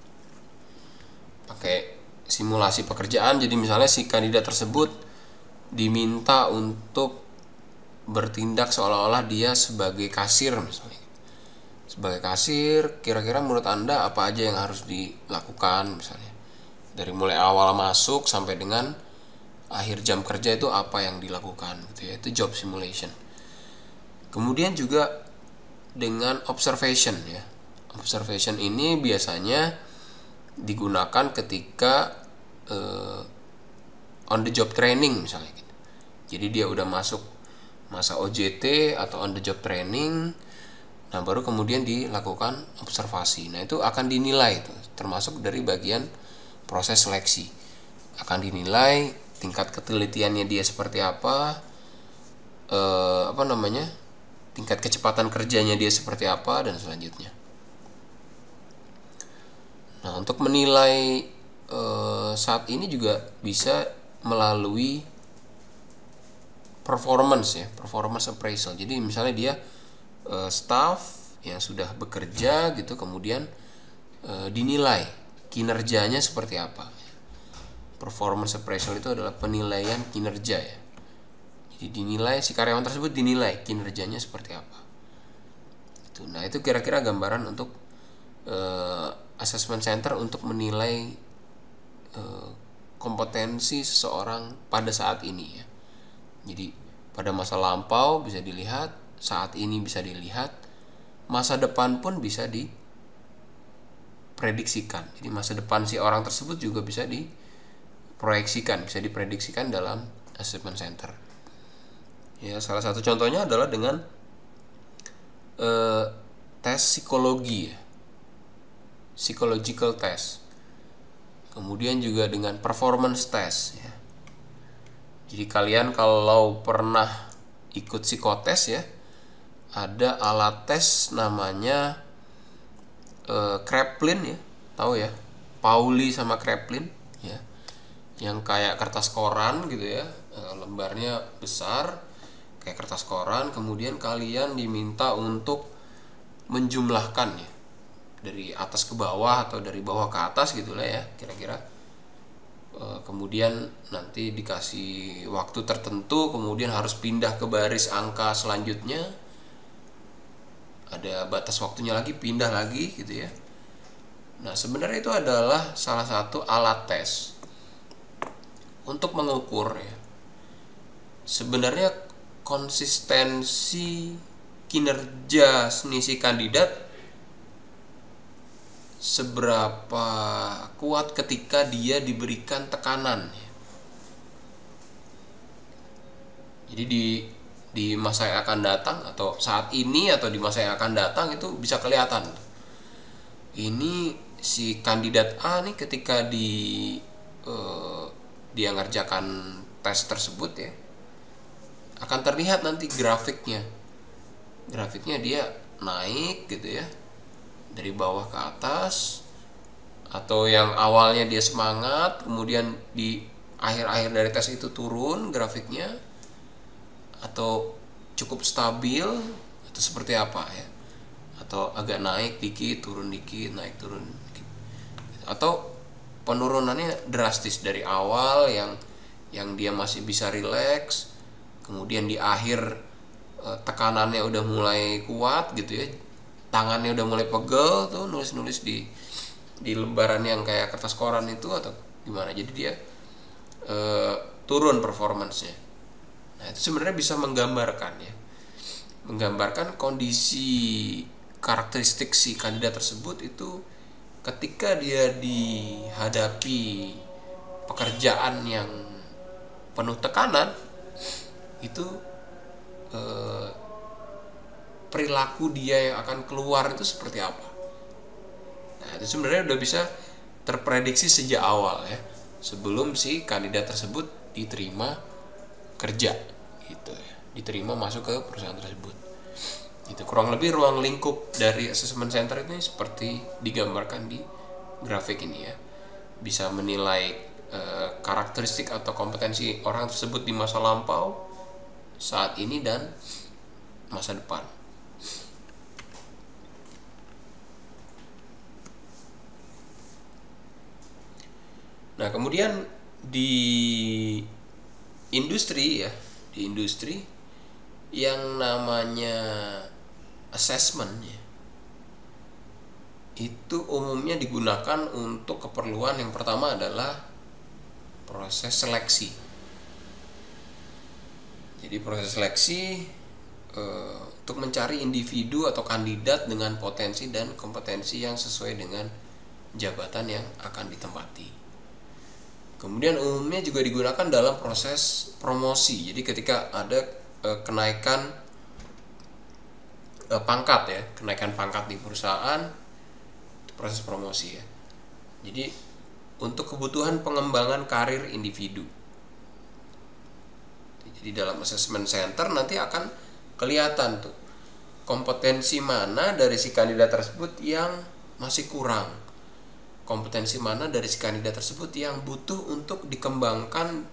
Pakai simulasi pekerjaan, jadi misalnya si kandidat tersebut diminta untuk bertindak seolah-olah dia sebagai kasir misalnya. Sebagai kasir, kira-kira menurut Anda apa aja yang harus dilakukan misalnya. Dari mulai awal masuk sampai dengan akhir jam kerja itu apa yang dilakukan gitu ya. Itu job simulation. Kemudian juga dengan observation ya. Observation ini biasanya digunakan ketika on the job training misalnya gitu. Jadi dia udah masuk masa OJT atau on the job training, nah baru kemudian dilakukan observasi. Nah itu akan dinilai tuh, termasuk dari bagian proses seleksi. Akan dinilai tingkat ketelitiannya dia seperti apa, tingkat kecepatan kerjanya dia seperti apa, dan selanjutnya. Nah untuk menilai saat ini juga bisa melalui performance appraisal. Jadi misalnya dia staff yang sudah bekerja gitu, kemudian dinilai kinerjanya seperti apa. Performance appraisal itu adalah penilaian kinerja ya. Jadi dinilai si karyawan tersebut, dinilai kinerjanya seperti apa. Nah itu kira-kira gambaran untuk assessment center untuk menilai kompetensi seseorang pada saat ini ya. Jadi pada masa lampau bisa dilihat, saat ini bisa dilihat, masa depan pun bisa diprediksikan. Jadi masa depan si orang tersebut juga bisa diproyeksikan, bisa diprediksikan dalam assessment center. Ya, salah satu contohnya adalah dengan tes psikologi ya. Psychological test. Kemudian juga dengan performance test ya. Jadi kalian kalau pernah ikut psikotes ya, ada alat tes namanya Kraepelin ya, tahu ya, Pauli sama Kraepelin ya, yang kayak kertas koran gitu ya, lembarnya besar kayak kertas koran, kemudian kalian diminta untuk menjumlahkan ya, dari atas ke bawah atau dari bawah ke atas gitulah ya kira-kira. Kemudian nanti dikasih waktu tertentu, kemudian harus pindah ke baris angka selanjutnya, ada batas waktunya lagi, pindah lagi gitu ya. Nah sebenarnya itu adalah salah satu alat tes untuk mengukur ya, sebenarnya konsistensi kinerja si kandidat seberapa kuat ketika dia diberikan tekanan. Jadi di masa yang akan datang atau saat ini atau di masa yang akan datang itu bisa kelihatan. Ini si kandidat A nih ketika dia ngerjakan tes tersebut ya, akan terlihat nanti grafiknya. Grafiknya dia naik gitu ya, dari bawah ke atas, atau yang awalnya dia semangat kemudian di akhir-akhir dari tes itu turun grafiknya, atau cukup stabil, atau seperti apa ya, atau agak naik dikit turun dikit, naik turun dikit, atau penurunannya drastis dari awal yang dia masih bisa rileks, kemudian di akhir tekanannya udah mulai kuat gitu ya, tangannya udah mulai pegel tuh nulis-nulis di lembaran yang kayak kertas koran itu atau gimana. Jadi dia turun performance-nya. Nah itu sebenarnya bisa menggambarkan kondisi karakteristik si kandidat tersebut itu ketika dia dihadapi pekerjaan yang penuh tekanan itu, perilaku dia yang akan keluar itu seperti apa. Nah itu sebenarnya udah bisa terprediksi sejak awal ya, sebelum si kandidat tersebut diterima kerja gitu ya, diterima masuk ke perusahaan tersebut. Itu kurang lebih ruang lingkup dari assessment center ini seperti digambarkan di grafik ini ya. Bisa menilai karakteristik atau kompetensi orang tersebut di masa lampau, saat ini, dan masa depan. Nah kemudian di industri ya, di industri yang namanya assessment ya, itu umumnya digunakan untuk keperluan yang pertama adalah proses seleksi. Jadi proses seleksi untuk mencari individu atau kandidat dengan potensi dan kompetensi yang sesuai dengan jabatan yang akan ditempati. Kemudian umumnya juga digunakan dalam proses promosi. Jadi ketika ada kenaikan pangkat ya, kenaikan pangkat di perusahaan, proses promosi ya. Jadi untuk kebutuhan pengembangan karir individu. Jadi dalam assessment center nanti akan kelihatan tuh kompetensi mana dari si kandidat tersebut yang masih kurang, kompetensi mana dari si kandidat tersebut yang butuh untuk dikembangkan,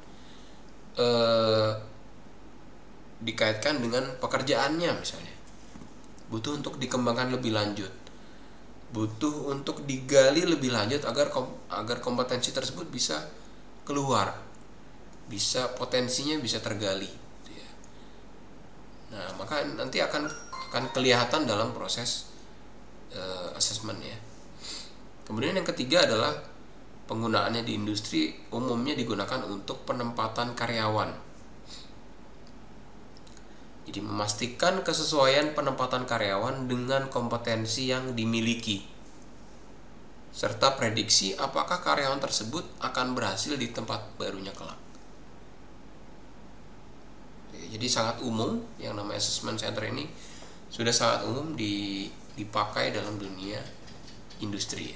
dikaitkan dengan pekerjaannya misalnya, butuh untuk dikembangkan lebih lanjut, butuh untuk digali lebih lanjut agar kompetensi tersebut bisa keluar, bisa potensinya bisa tergali gitu ya. Nah maka nanti akan kelihatan dalam proses assessment ya. Kemudian yang ketiga adalah penggunaannya di industri umumnya digunakan untuk penempatan karyawan. Jadi memastikan kesesuaian penempatan karyawan dengan kompetensi yang dimiliki, serta prediksi apakah karyawan tersebut akan berhasil di tempat barunya kelak. Jadi sangat umum, yang namanya assessment center ini sudah sangat umum dipakai dalam dunia industri.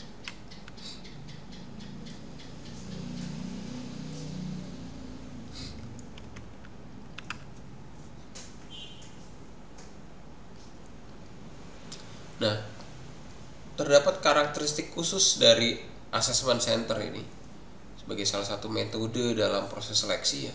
Nah, terdapat karakteristik khusus dari assessment center ini sebagai salah satu metode dalam proses seleksi ya.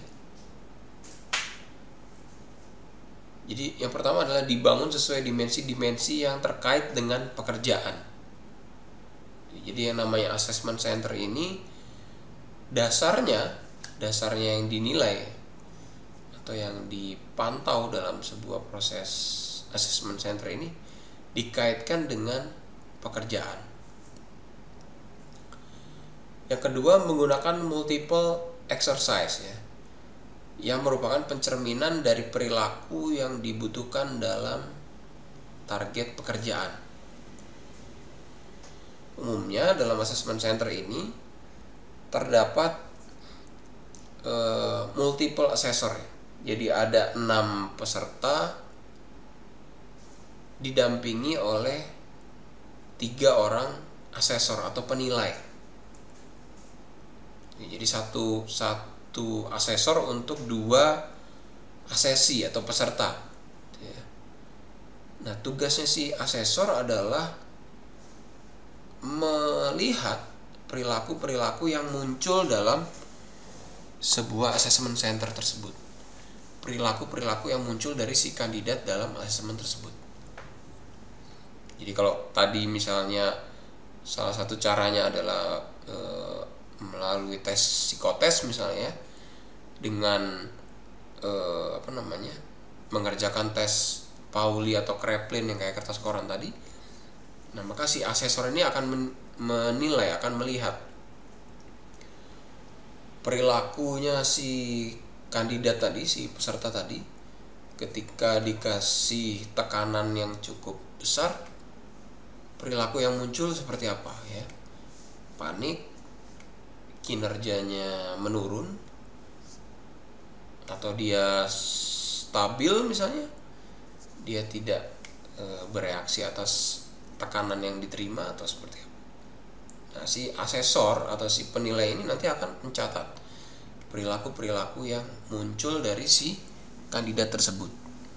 Jadi yang pertama adalah dibangun sesuai dimensi-dimensi yang terkait dengan pekerjaan. Jadi yang namanya assessment center ini dasarnya yang dinilai atau yang dipantau dalam sebuah proses assessment center ini dikaitkan dengan pekerjaan. Yang kedua menggunakan multiple exercise ya, yang merupakan pencerminan dari perilaku yang dibutuhkan dalam target pekerjaan. Umumnya dalam assessment center ini terdapat multiple assessor. Jadi ada 6 peserta didampingi oleh 3 orang asesor atau penilai. Jadi satu asesor untuk 2 asesi atau peserta. Nah, tugasnya si asesor adalah melihat perilaku-perilaku yang muncul dalam sebuah assessment center tersebut. Perilaku-perilaku yang muncul dari si kandidat dalam assessment tersebut. Jadi kalau tadi misalnya salah satu caranya adalah melalui tes psikotes misalnya, dengan mengerjakan tes Pauli atau Kraepelin yang kayak kertas koran tadi. Nah, maka si asesor ini akan menilai, akan melihat perilakunya si kandidat tadi, si peserta tadi, ketika dikasih tekanan yang cukup besar, perilaku yang muncul seperti apa ya? Panik, kinerjanya menurun, atau dia stabil misalnya, dia tidak bereaksi atas tekanan yang diterima atau seperti apa. Nah, si asesor atau si penilai ini nanti akan mencatat perilaku-perilaku yang muncul dari si kandidat tersebut.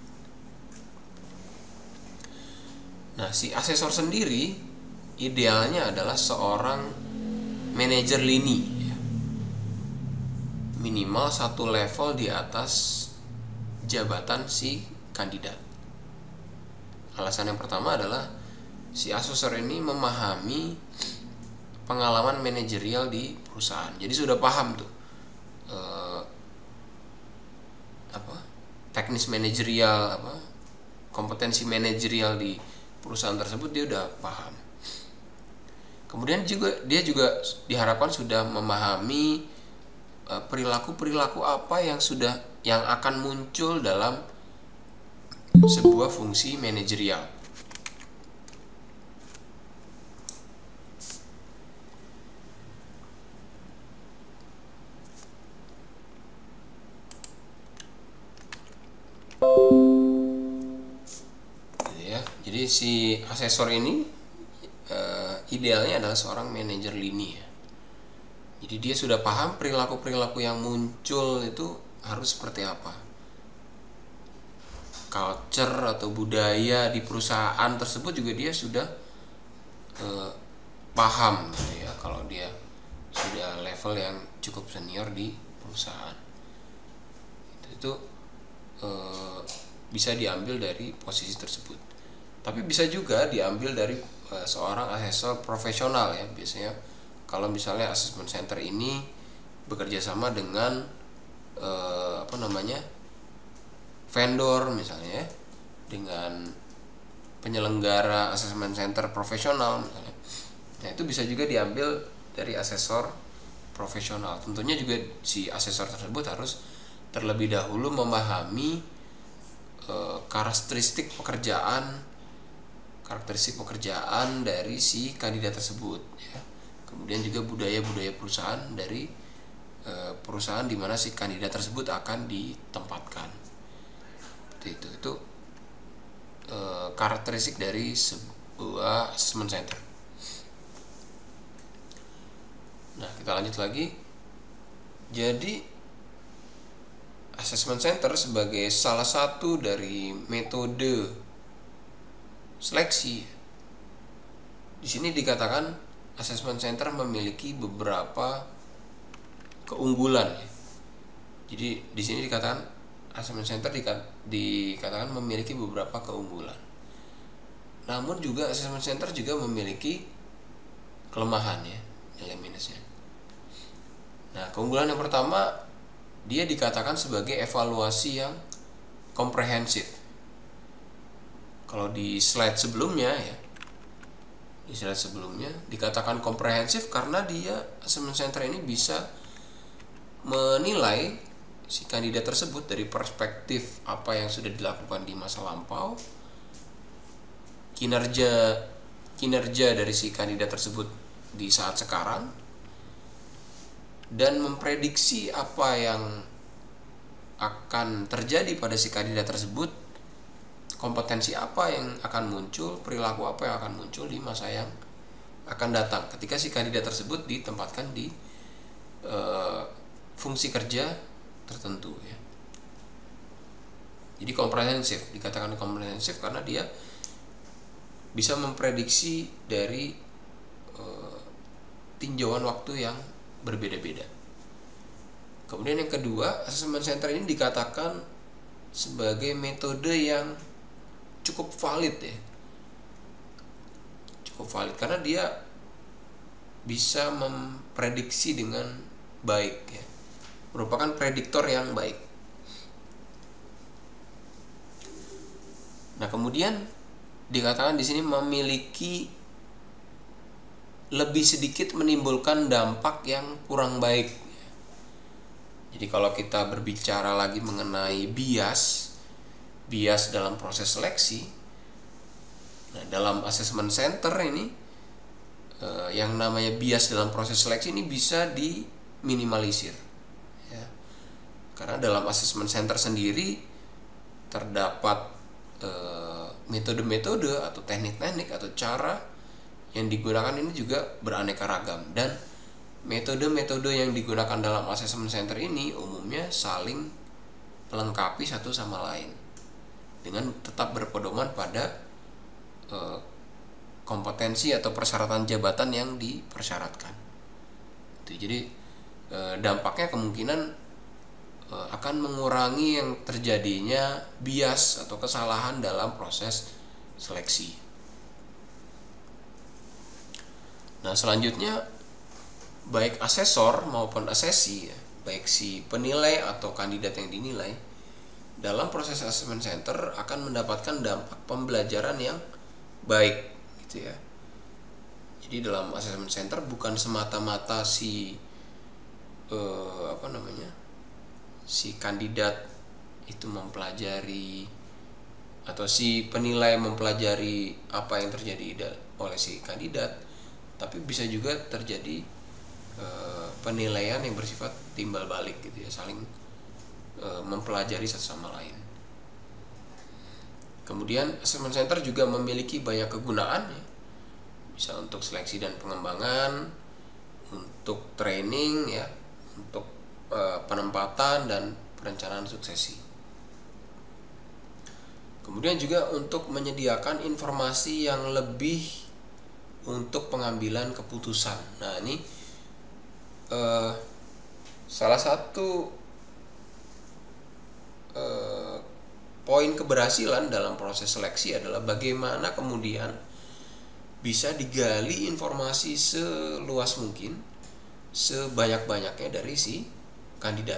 Nah, si asesor sendiri idealnya adalah seorang manajer lini ya. Minimal 1 level di atas jabatan si kandidat. Alasan yang pertama adalah si asesor ini memahami pengalaman manajerial di perusahaan. Jadi sudah paham tuh teknis manajerial, kompetensi manajerial di perusahaan tersebut dia udah paham. Kemudian dia juga diharapkan sudah memahami perilaku-perilaku apa yang akan muncul dalam sebuah fungsi manajerial. Jadi si asesor ini idealnya adalah seorang manajer lini ya. Jadi dia sudah paham perilaku-perilaku yang muncul itu harus seperti apa. Culture atau budaya di perusahaan tersebut juga dia sudah paham gitu ya, kalau dia sudah level yang cukup senior di perusahaan. Itu bisa diambil dari posisi tersebut. Tapi bisa juga diambil dari seorang asesor profesional ya. Biasanya kalau misalnya assessment center ini bekerja sama dengan vendor misalnya ya, dengan penyelenggara assessment center profesional misalnya. Nah, itu bisa juga diambil dari asesor profesional. Tentunya juga si asesor tersebut harus terlebih dahulu memahami karakteristik pekerjaan dari si kandidat tersebut ya. Kemudian juga budaya perusahaan dari perusahaan di mana si kandidat tersebut akan ditempatkan. Itu karakteristik dari sebuah assessment center. Nah, kita lanjut lagi. Jadi assessment center sebagai salah satu dari metode seleksi. Di sini dikatakan assessment center memiliki beberapa keunggulan ya. Jadi di sini dikatakan assessment center dikatakan memiliki beberapa keunggulan. Namun juga assessment center juga memiliki kelemahan ya, nilai minusnya. Nah, keunggulan yang pertama, dia dikatakan sebagai evaluasi yang komprehensif. Kalau di slide sebelumnya dikatakan komprehensif karena dia assessment center ini bisa menilai si kandidat tersebut dari perspektif apa yang sudah dilakukan di masa lampau, kinerja dari si kandidat tersebut di saat sekarang, dan memprediksi apa yang akan terjadi pada si kandidat tersebut, kompetensi apa yang akan muncul, perilaku apa yang akan muncul di masa yang akan datang ketika si kandidat tersebut ditempatkan di fungsi kerja tertentu ya. Jadi komprehensif, dikatakan komprehensif karena dia bisa memprediksi dari tinjauan waktu yang berbeda-beda. Kemudian yang kedua, assessment center ini dikatakan sebagai metode yang cukup valid ya. Cukup valid karena dia bisa memprediksi dengan baik ya. Merupakan prediktor yang baik. Nah, kemudian dikatakan di sini memiliki lebih sedikit menimbulkan dampak yang kurang baik. Jadi kalau kita berbicara lagi mengenai bias dalam proses seleksi, nah dalam assessment center ini yang namanya bias dalam proses seleksi ini bisa diminimalisir ya. Karena dalam assessment center sendiri terdapat metode-metode atau teknik-teknik atau cara yang digunakan ini juga beraneka ragam, dan metode-metode yang digunakan dalam assessment center ini umumnya saling melengkapi satu sama lain dengan tetap berpedoman pada kompetensi atau persyaratan jabatan yang dipersyaratkan. Jadi dampaknya kemungkinan akan mengurangi yang terjadinya bias atau kesalahan dalam proses seleksi. Nah, selanjutnya baik asesor maupun asesi ya, baik si penilai atau kandidat yang dinilai, dalam proses assessment center akan mendapatkan dampak pembelajaran yang baik gitu ya. Jadi dalam assessment center bukan semata-mata si si kandidat itu mempelajari atau si penilai mempelajari apa yang terjadi oleh si kandidat, tapi bisa juga terjadi penilaian yang bersifat timbal balik gitu ya, saling mempelajari satu sama lain. Kemudian assessment center juga memiliki banyak kegunaan ya. Bisa untuk seleksi dan pengembangan, untuk training ya, untuk penempatan dan perencanaan suksesi. Kemudian juga untuk menyediakan informasi yang lebih untuk pengambilan keputusan. Nah, ini salah satu poin keberhasilan dalam proses seleksi adalah bagaimana kemudian bisa digali informasi seluas mungkin, sebanyak-banyaknya dari si kandidat.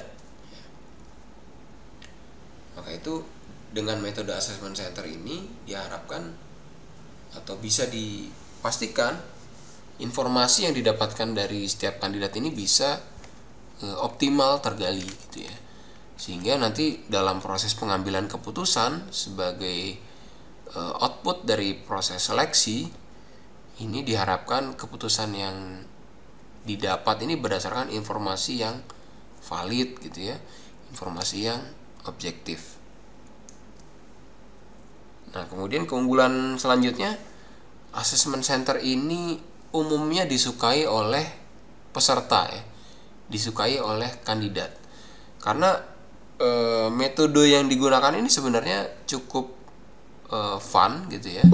Maka itu dengan metode assessment center ini diharapkan atau bisa dipastikan informasi yang didapatkan dari setiap kandidat ini bisa optimal tergali gitu ya. Sehingga nanti dalam proses pengambilan keputusan sebagai output dari proses seleksi ini diharapkan keputusan yang didapat ini berdasarkan informasi yang valid gitu ya, informasi yang objektif. Nah, kemudian keunggulan selanjutnya, assessment center ini umumnya disukai oleh peserta ya, disukai oleh kandidat. Karena metode yang digunakan ini sebenarnya cukup fun gitu ya.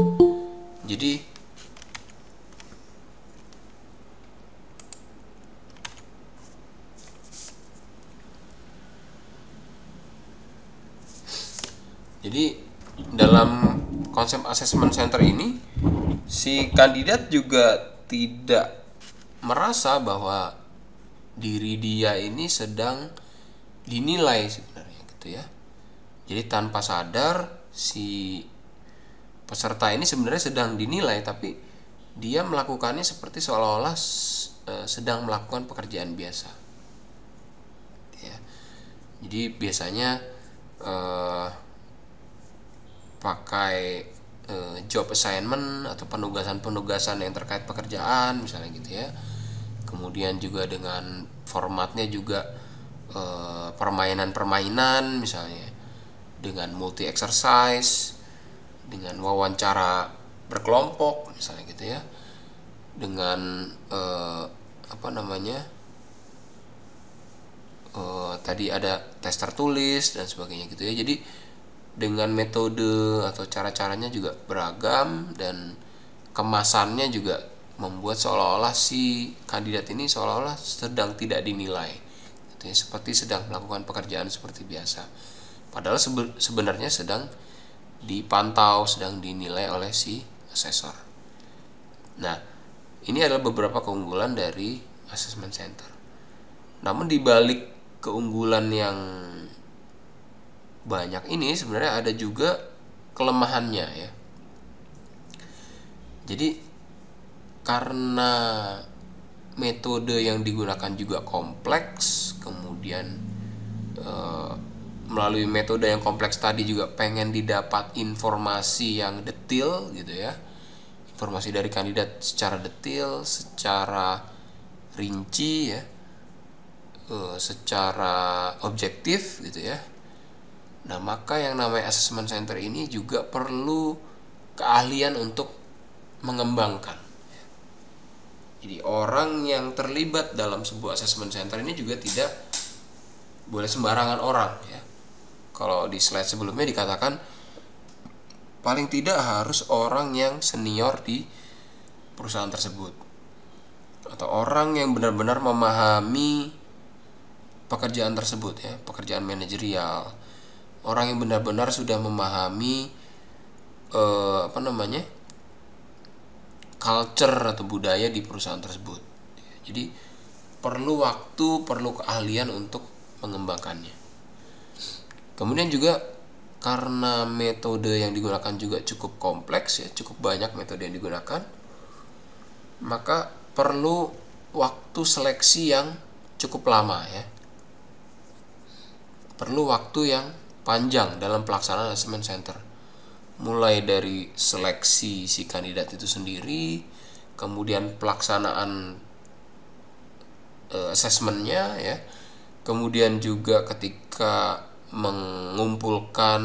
Jadi dalam konsep assessment center ini si kandidat juga tidak merasa bahwa diri dia ini sedang dinilai sebenarnya gitu ya. Jadi tanpa sadar si peserta ini sebenarnya sedang dinilai, tapi dia melakukannya seperti seolah-olah sedang melakukan pekerjaan biasa ya. Jadi biasanya pakai job assignment atau penugasan-penugasan yang terkait pekerjaan misalnya gitu ya. Kemudian juga dengan formatnya juga permainan-permainan misalnya, dengan multi exercise, dengan wawancara berkelompok misalnya gitu ya, dengan tadi ada tes tertulis dan sebagainya gitu ya. Jadi dengan metode atau cara-caranya juga beragam dan kemasannya juga membuat seolah-olah si kandidat ini seolah-olah sedang tidak dinilai gitu ya, seperti sedang melakukan pekerjaan seperti biasa, padahal sebenarnya sedang dipantau, sedang dinilai oleh si asesor. Nah, ini adalah beberapa keunggulan dari assessment center. Namun di balik keunggulan yang banyak ini sebenarnya ada juga kelemahannya ya. Jadi karena metode yang digunakan juga kompleks, kemudian melalui metode yang kompleks tadi juga pengen didapat informasi yang detail gitu ya, informasi dari kandidat secara detail, secara rinci ya, secara objektif gitu ya. Nah, maka yang namanya assessment center ini juga perlu keahlian untuk mengembangkan. Jadi orang yang terlibat dalam sebuah assessment center ini juga tidak boleh sembarangan orang ya. Kalau di slide sebelumnya dikatakan paling tidak harus orang yang senior di perusahaan tersebut, atau orang yang benar-benar memahami pekerjaan tersebut ya, pekerjaan manajerial. Orang yang benar-benar sudah memahami culture atau budaya di perusahaan tersebut. Jadi perlu waktu, perlu keahlian untuk mengembangkannya. Kemudian juga karena metode yang digunakan juga cukup kompleks ya, cukup banyak metode yang digunakan, maka perlu waktu seleksi yang cukup lama ya. Perlu waktu yang panjang dalam pelaksanaan assessment center. Mulai dari seleksi si kandidat itu sendiri, kemudian pelaksanaan assessmentnya ya, kemudian juga ketika mengumpulkan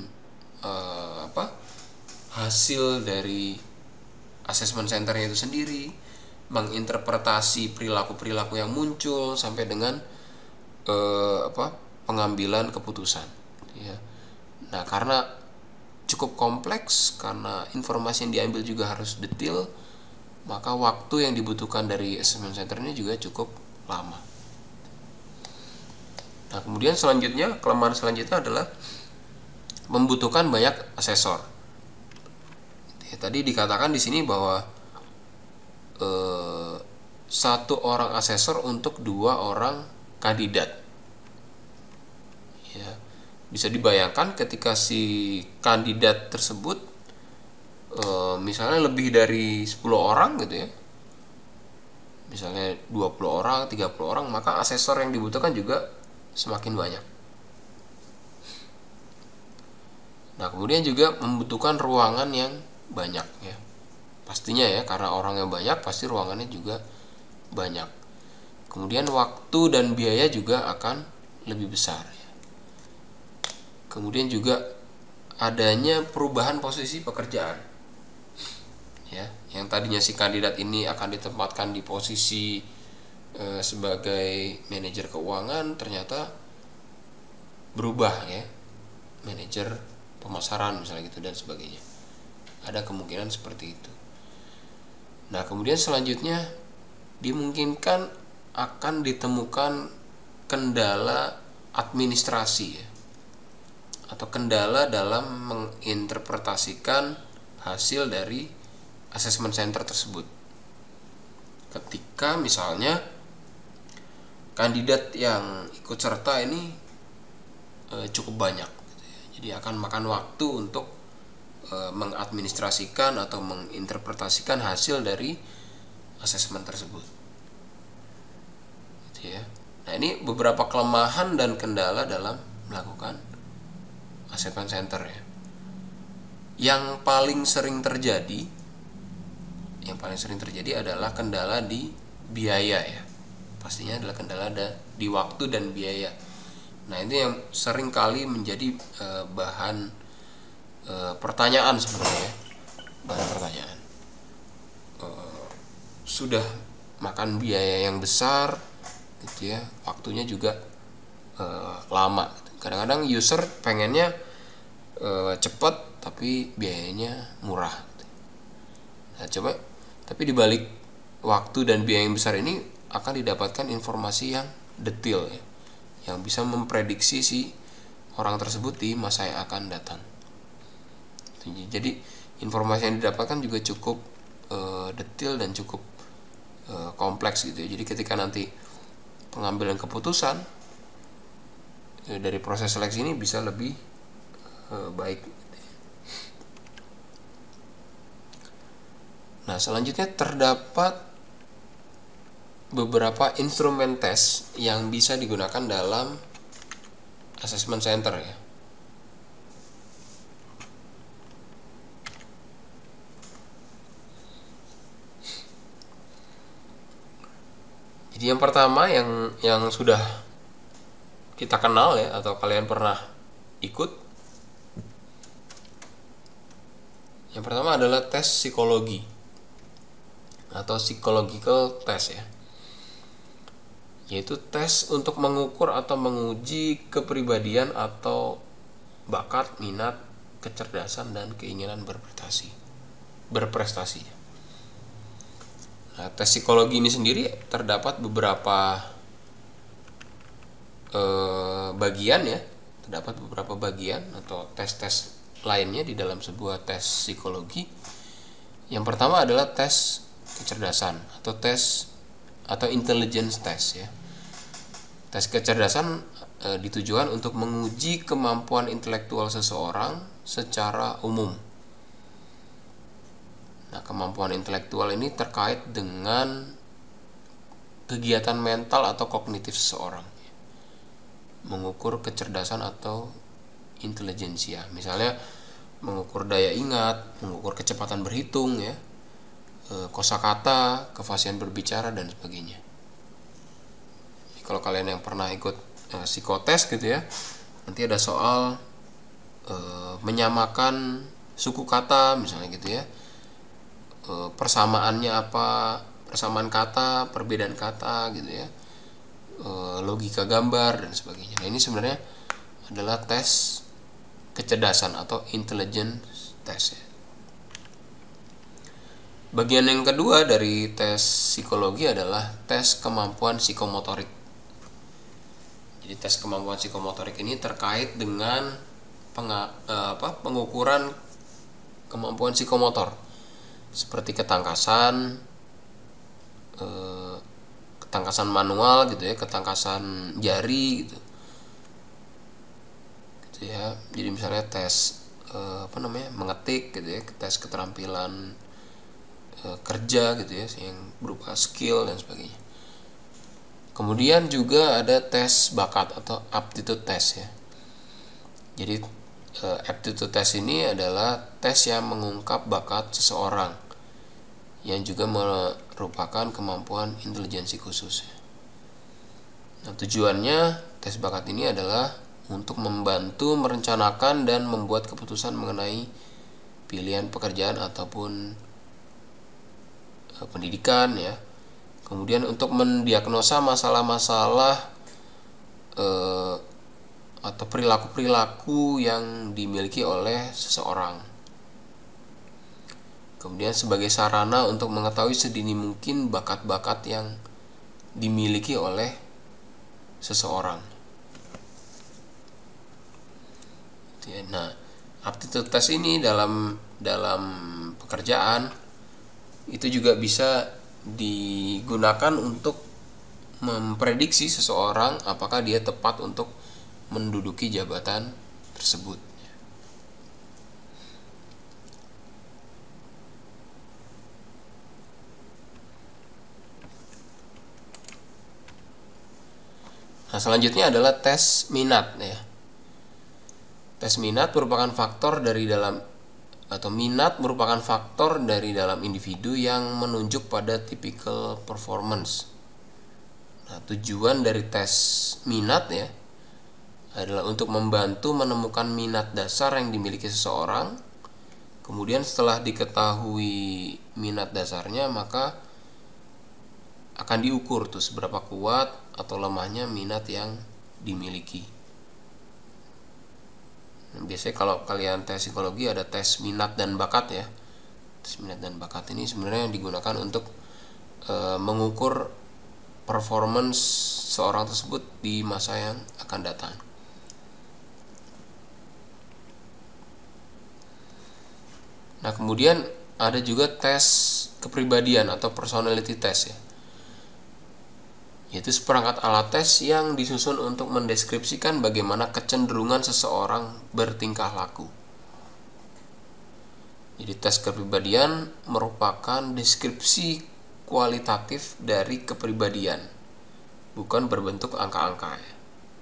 hasil dari assessment centernya itu sendiri, menginterpretasi perilaku-perilaku yang muncul sampai dengan pengambilan keputusan ya. Nah, karena cukup kompleks, karena informasi yang diambil juga harus detail, maka waktu yang dibutuhkan dari assessment center ini juga cukup lama. Nah, kemudian selanjutnya, kelemahan selanjutnya adalah membutuhkan banyak asesor. Ya, tadi dikatakan di sini bahwa satu orang asesor untuk 2 orang kandidat. Ya, bisa dibayangkan ketika si kandidat tersebut misalnya lebih dari 10 orang gitu ya, misalnya 20 orang, 30 orang, maka asesor yang dibutuhkan juga semakin banyak. Nah, kemudian juga membutuhkan ruangan yang banyak ya. Pastinya ya, karena orangnya banyak pasti ruangannya juga banyak. Kemudian waktu dan biaya juga akan lebih besar ya. Kemudian juga adanya perubahan posisi pekerjaan ya, yang tadinya si kandidat ini akan ditempatkan di posisi sebagai manajer keuangan, ternyata berubah ya, manajer pemasaran misalnya gitu dan sebagainya. Ada kemungkinan seperti itu. Nah, kemudian selanjutnya dimungkinkan akan ditemukan kendala administrasi ya, atau kendala dalam menginterpretasikan hasil dari assessment center tersebut. Ketika misalnya kandidat yang ikut serta ini cukup banyak gitu ya. Jadi akan makan waktu untuk mengadministrasikan atau menginterpretasikan hasil dari assessment tersebut gitu ya. Nah, ini beberapa kelemahan dan kendala dalam melakukan assessment center ya. Yang paling sering terjadi adalah kendala di biaya ya. Pastinya adalah kendala di waktu dan biaya. Nah, ini yang sering kali menjadi bahan pertanyaan sebenarnya. Bahan pertanyaan. Sudah makan biaya yang besar gitu ya, waktunya juga lama. Kadang-kadang user pengennya cepat tapi biayanya murah. Nah, coba tapi dibalik waktu dan biaya yang besar ini akan didapatkan informasi yang detail ya, yang bisa memprediksi si orang tersebut di masa yang akan datang. Jadi informasi yang didapatkan juga cukup detail dan cukup kompleks gitu ya. Jadi ketika nanti pengambilan keputusan dari proses seleksi ini bisa lebih baik. Nah, selanjutnya terdapat beberapa instrumen tes yang bisa digunakan dalam assessment center ya. Jadi yang pertama yang sudah kita kenal ya, atau kalian pernah ikut, yang pertama adalah tes psikologi atau psychological test ya, yaitu tes untuk mengukur atau menguji kepribadian atau bakat, minat, kecerdasan, dan keinginan berprestasi. Nah, tes psikologi ini sendiri terdapat beberapa bagian ya, terdapat beberapa bagian atau tes-tes lainnya di dalam sebuah tes psikologi. Yang pertama adalah tes kecerdasan atau intelligence test ya. Tes kecerdasan ditujukan untuk menguji kemampuan intelektual seseorang secara umum. Nah, kemampuan intelektual ini terkait dengan kegiatan mental atau kognitif seseorang, mengukur kecerdasan atau intelijensia. Misalnya mengukur daya ingat, mengukur kecepatan berhitung, ya, kosakata, kefasihan berbicara dan sebagainya. Kalau kalian yang pernah ikut psikotes gitu ya, nanti ada soal menyamakan suku kata misalnya gitu ya, persamaannya apa, persamaan kata, perbedaan kata gitu ya, logika gambar dan sebagainya. Nah, ini sebenarnya adalah tes kecerdasan atau intelligence test ya. Bagian yang kedua dari tes psikologi adalah tes kemampuan psikomotorik. Jadi tes kemampuan psikomotorik ini terkait dengan pengukuran kemampuan psikomotor seperti ketangkasan manual gitu ya, ketangkasan jari gitu ya. Jadi misalnya tes mengetik gitu ya, tes keterampilan kerja gitu ya, yang berupa skill dan sebagainya. Kemudian juga ada tes bakat atau aptitude test ya. Jadi aptitude test ini adalah tes yang mengungkap bakat seseorang yang juga merupakan kemampuan intelijensi khusus. Nah, tujuannya tes bakat ini adalah untuk membantu merencanakan dan membuat keputusan mengenai pilihan pekerjaan ataupun pendidikan ya. Kemudian untuk mendiagnosa masalah-masalah atau perilaku-perilaku yang dimiliki oleh seseorang. Kemudian sebagai sarana untuk mengetahui sedini mungkin bakat-bakat yang dimiliki oleh seseorang. Nah, aptitude test ini dalam pekerjaan itu juga bisa digunakan untuk memprediksi seseorang apakah dia tepat untuk menduduki jabatan tersebut. Nah, selanjutnya adalah tes minat ya. Tes minat merupakan faktor dari dalam individu yang menunjuk pada typical performance. Nah, tujuan dari tes minat ya adalah untuk membantu menemukan minat dasar yang dimiliki seseorang. Kemudian setelah diketahui minat dasarnya, maka akan diukur tuh seberapa kuat atau lemahnya minat yang dimiliki. Biasanya kalau kalian tes psikologi ada tes minat dan bakat ya. Tes minat dan bakat ini sebenarnya digunakan untuk mengukur performance seorang tersebut di masa yang akan datang. Nah, kemudian ada juga tes kepribadian atau personality test ya. Yaitu seperangkat alat tes yang disusun untuk mendeskripsikan bagaimana kecenderungan seseorang bertingkah laku. Jadi tes kepribadian merupakan deskripsi kualitatif dari kepribadian, bukan berbentuk angka-angka ya.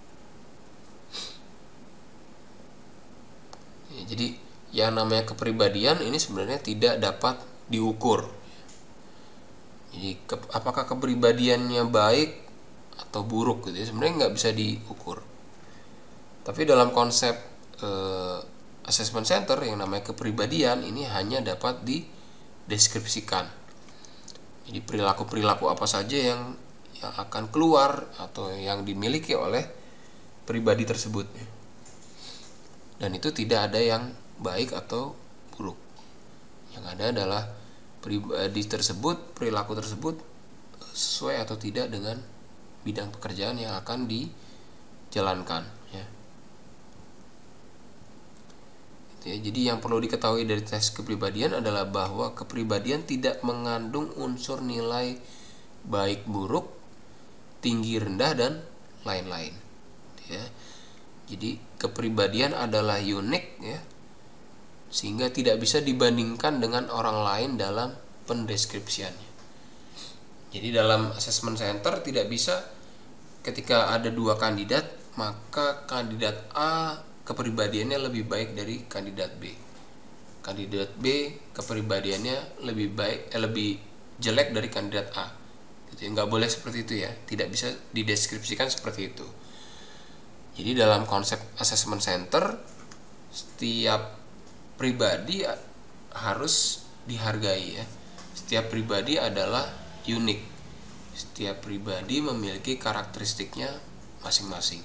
Jadi yang namanya kepribadian ini sebenarnya tidak dapat diukur. Jadi apakah kepribadiannya baik atau buruk gitu ya, sebenarnya nggak bisa diukur. Tapi dalam konsep assessment center yang namanya kepribadian ini hanya dapat dideskripsikan. Jadi perilaku-perilaku apa saja yang akan keluar atau yang dimiliki oleh pribadi tersebut. Dan itu tidak ada yang baik atau buruk. Yang ada adalah pribadi tersebut, perilaku tersebut sesuai atau tidak dengan bidang pekerjaan yang akan dijalankan ya. Jadi yang perlu diketahui dari tes kepribadian adalah bahwa kepribadian tidak mengandung unsur nilai baik buruk, tinggi rendah dan lain-lain. ya. Jadi kepribadian adalah unik ya, sehingga tidak bisa dibandingkan dengan orang lain dalam pendeskripsiannya. Jadi dalam assessment center tidak bisa ketika ada dua kandidat, maka kandidat A kepribadiannya lebih baik dari kandidat B. Kandidat B kepribadiannya lebih jelek dari kandidat A. Gitu ya. Nggak boleh seperti itu ya. Tidak bisa dideskripsikan seperti itu. Jadi dalam konsep assessment center, setiap pribadi harus dihargai ya. Setiap pribadi adalah unik. Setiap pribadi memiliki karakteristiknya masing-masing.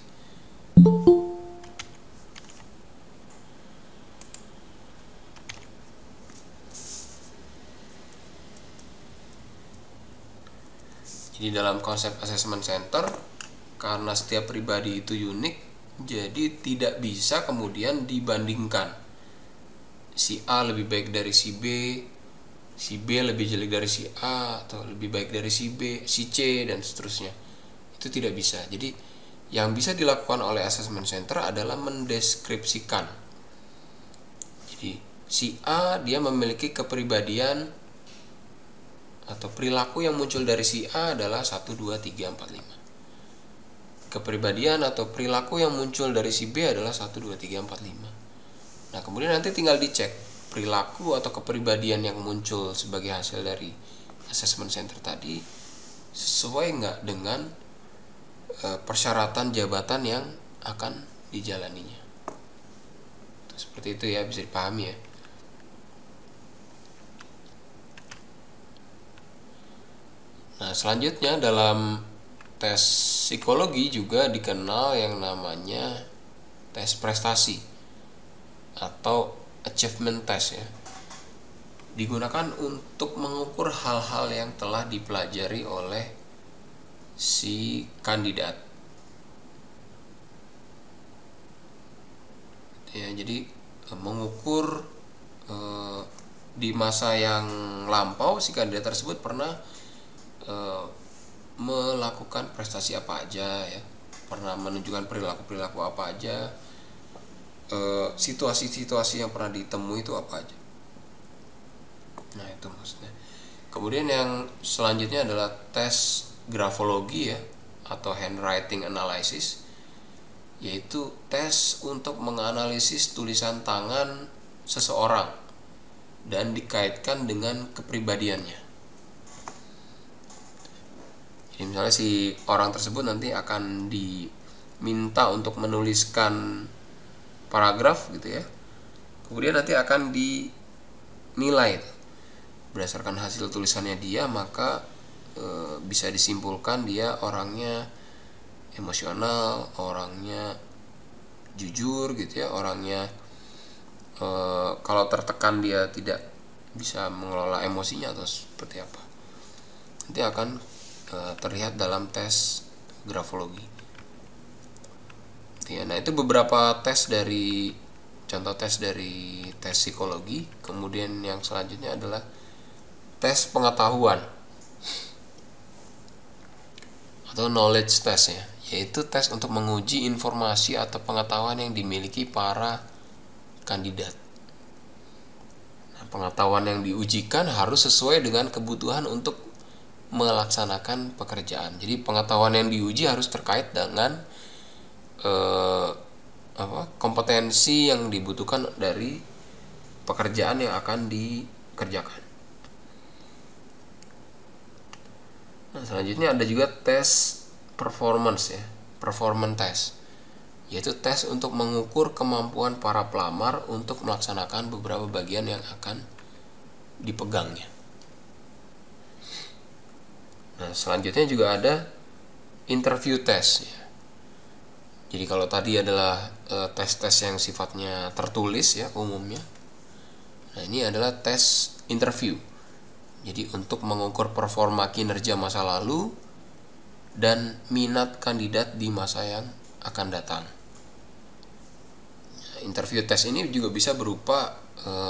Jadi dalam konsep assessment center, karena setiap pribadi itu unik, jadi tidak bisa kemudian dibandingkan. Si A lebih baik dari si B lebih jelek dari si A, atau lebih baik dari si B, si C, dan seterusnya. Itu tidak bisa. Jadi yang bisa dilakukan oleh assessment center adalah mendeskripsikan. Jadi si A dia memiliki kepribadian atau perilaku yang muncul dari si A adalah 1, 2, 3, 4, 5. Kepribadian atau perilaku yang muncul dari si B adalah 1, 2, 3, 4, 5. Nah, kemudian nanti tinggal dicek perilaku atau kepribadian yang muncul sebagai hasil dari assessment center tadi sesuai nggak dengan persyaratan jabatan yang akan dijalaninya. Seperti itu ya, bisa dipahami ya. Nah, selanjutnya dalam tes psikologi juga dikenal yang namanya tes prestasi atau achievement test ya. Digunakan untuk mengukur hal-hal yang telah dipelajari oleh si kandidat. Ya, jadi mengukur di masa yang lampau si kandidat tersebut pernah melakukan prestasi apa aja ya, pernah menunjukkan perilaku-perilaku apa aja, situasi-situasi yang pernah ditemui itu apa aja. Nah, itu maksudnya. Kemudian yang selanjutnya adalah tes grafologi ya, atau handwriting analysis, yaitu tes untuk menganalisis tulisan tangan seseorang dan dikaitkan dengan kepribadiannya. Jadi misalnya si orang tersebut nanti akan diminta untuk menuliskan paragraf gitu ya. Kemudian nanti akan dinilai berdasarkan hasil tulisannya dia, maka bisa disimpulkan dia orangnya emosional, orangnya jujur gitu ya, orangnya kalau tertekan dia tidak bisa mengelola emosinya atau seperti apa. Nanti akan terlihat dalam tes grafologi. Ya, nah itu beberapa contoh tes dari tes psikologi. Kemudian yang selanjutnya adalah tes pengetahuan atau knowledge test ya, yaitu tes untuk menguji informasi atau pengetahuan yang dimiliki para kandidat. Nah, pengetahuan yang diujikan harus sesuai dengan kebutuhan untuk melaksanakan pekerjaan. Jadi pengetahuan yang diuji harus terkait dengan kompetensi yang dibutuhkan dari pekerjaan yang akan dikerjakan. Nah, selanjutnya ada juga tes performance ya, performance test, yaitu tes untuk mengukur kemampuan para pelamar untuk melaksanakan beberapa bagian yang akan dipegangnya. Nah, selanjutnya juga ada interview test ya. Jadi kalau tadi adalah tes-tes yang sifatnya tertulis ya umumnya. Nah, ini adalah tes interview. Jadi untuk mengukur performa kinerja masa lalu dan minat kandidat di masa yang akan datang. Nah, interview test ini juga bisa berupa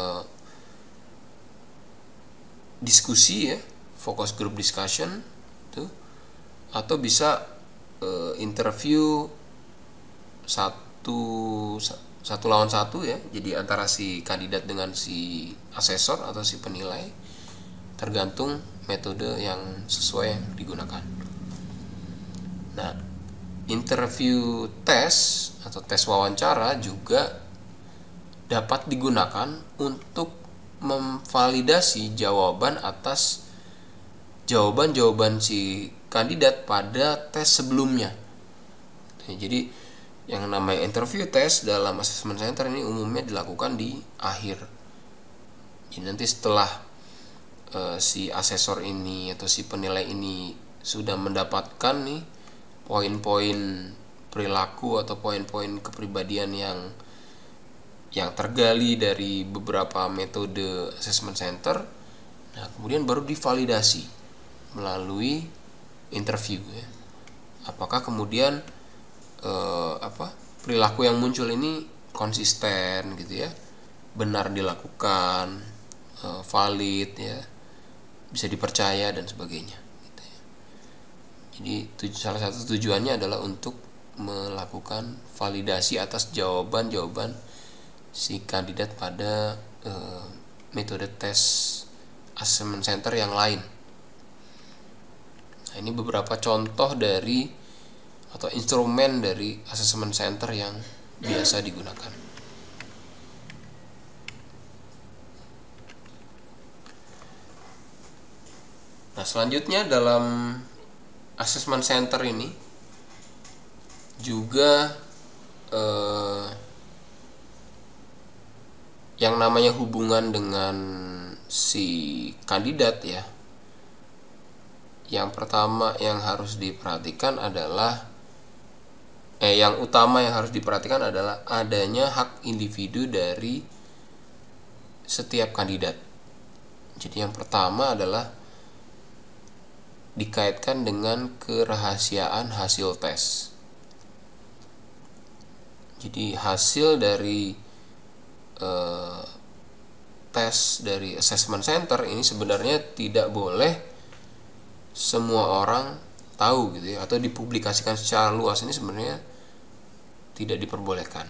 diskusi ya, focus group discussion tuh, atau bisa interview satu lawan satu ya, jadi antara si kandidat dengan si asesor atau si penilai, tergantung metode yang sesuai yang digunakan. Nah, interview test atau tes wawancara juga dapat digunakan untuk memvalidasi jawaban atas jawaban-jawaban si kandidat pada tes sebelumnya. Jadi yang namanya interview test dalam assessment center ini umumnya dilakukan di akhir. Jadi nanti setelah si asesor ini atau si penilai ini sudah mendapatkan nih poin-poin perilaku atau poin-poin kepribadian yang tergali dari beberapa metode assessment center, nah kemudian baru divalidasi melalui interview ya. Apakah kemudian perilaku yang muncul ini konsisten gitu ya, benar dilakukan, valid ya, bisa dipercaya dan sebagainya gitu ya. Jadi salah satu tujuannya adalah untuk melakukan validasi atas jawaban-jawaban si kandidat pada metode tes assessment center yang lain. Nah, ini beberapa contoh dari atau instrumen dari assessment center yang biasa digunakan. Nah, selanjutnya dalam assessment center ini juga yang namanya hubungan dengan si kandidat ya. Yang pertama yang harus diperhatikan adalah yang utama yang harus diperhatikan adalah adanya hak individu dari setiap kandidat. Jadi yang pertama adalah dikaitkan dengan kerahasiaan hasil tes. Jadi hasil dari tes dari assessment center ini sebenarnya tidak boleh semua orang tahu gitu ya, atau dipublikasikan secara luas. Ini sebenarnya tidak diperbolehkan.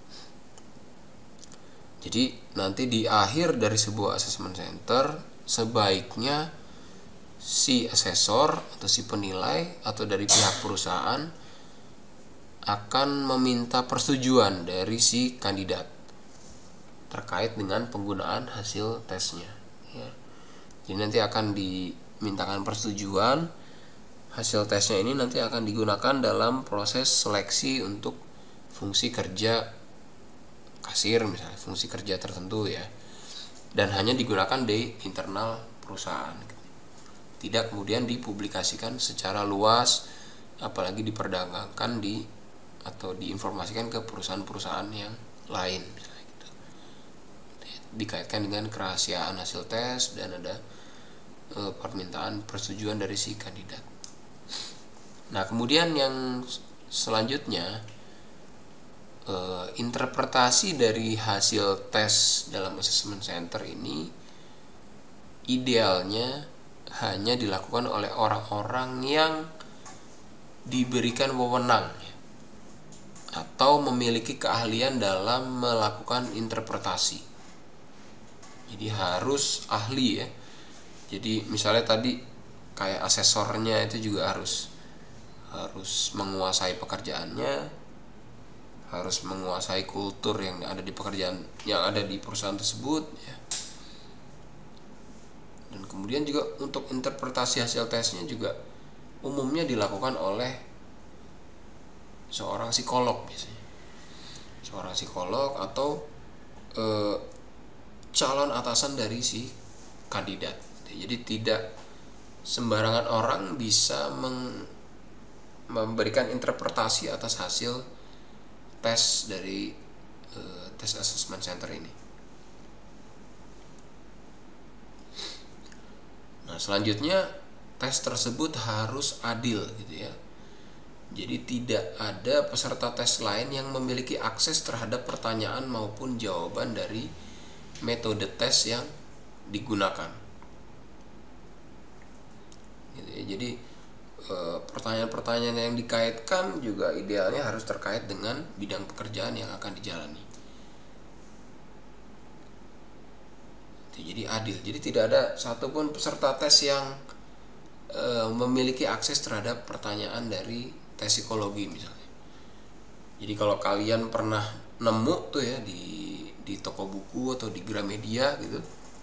Jadi nanti di akhir dari sebuah assessment center sebaiknya si asesor atau si penilai atau dari pihak perusahaan akan meminta persetujuan dari si kandidat terkait dengan penggunaan hasil tesnya ya. Jadi nanti akan dimintakan persetujuan. Hasil tesnya ini nanti akan digunakan dalam proses seleksi untuk fungsi kerja kasir misalnya, fungsi kerja tertentu ya, dan hanya digunakan di internal perusahaan, tidak kemudian dipublikasikan secara luas, apalagi diperdagangkan atau diinformasikan ke perusahaan-perusahaan yang lain misalnya gitu. Dikaitkan dengan kerahasiaan hasil tes dan ada permintaan persetujuan dari si kandidat. Nah, kemudian yang selanjutnya interpretasi dari hasil tes dalam assessment center ini idealnya hanya dilakukan oleh orang-orang yang diberikan wewenang ya, atau memiliki keahlian dalam melakukan interpretasi. Jadi harus ahli ya. Jadi misalnya tadi kayak asesornya itu juga harus menguasai pekerjaannya, harus menguasai kultur yang ada di pekerjaan yang ada di perusahaan tersebut ya. Dan kemudian juga untuk interpretasi hasil tesnya juga umumnya dilakukan oleh seorang psikolog biasanya. Seorang psikolog atau calon atasan dari si kandidat. Jadi tidak sembarangan orang bisa memberikan interpretasi atas hasil tes dari tes assessment center ini. Nah, selanjutnya tes tersebut harus adil gitu ya. Jadi tidak ada peserta tes lain yang memiliki akses terhadap pertanyaan maupun jawaban dari metode tes yang digunakan. Gitu ya. Jadi pertanyaan-pertanyaan yang dikaitkan juga idealnya harus terkait dengan bidang pekerjaan yang akan dijalani. Jadi adil, jadi tidak ada satupun peserta tes yang memiliki akses terhadap pertanyaan dari tes psikologi misalnya. Jadi kalau kalian pernah nemu tuh ya di toko buku atau di Gramedia gitu,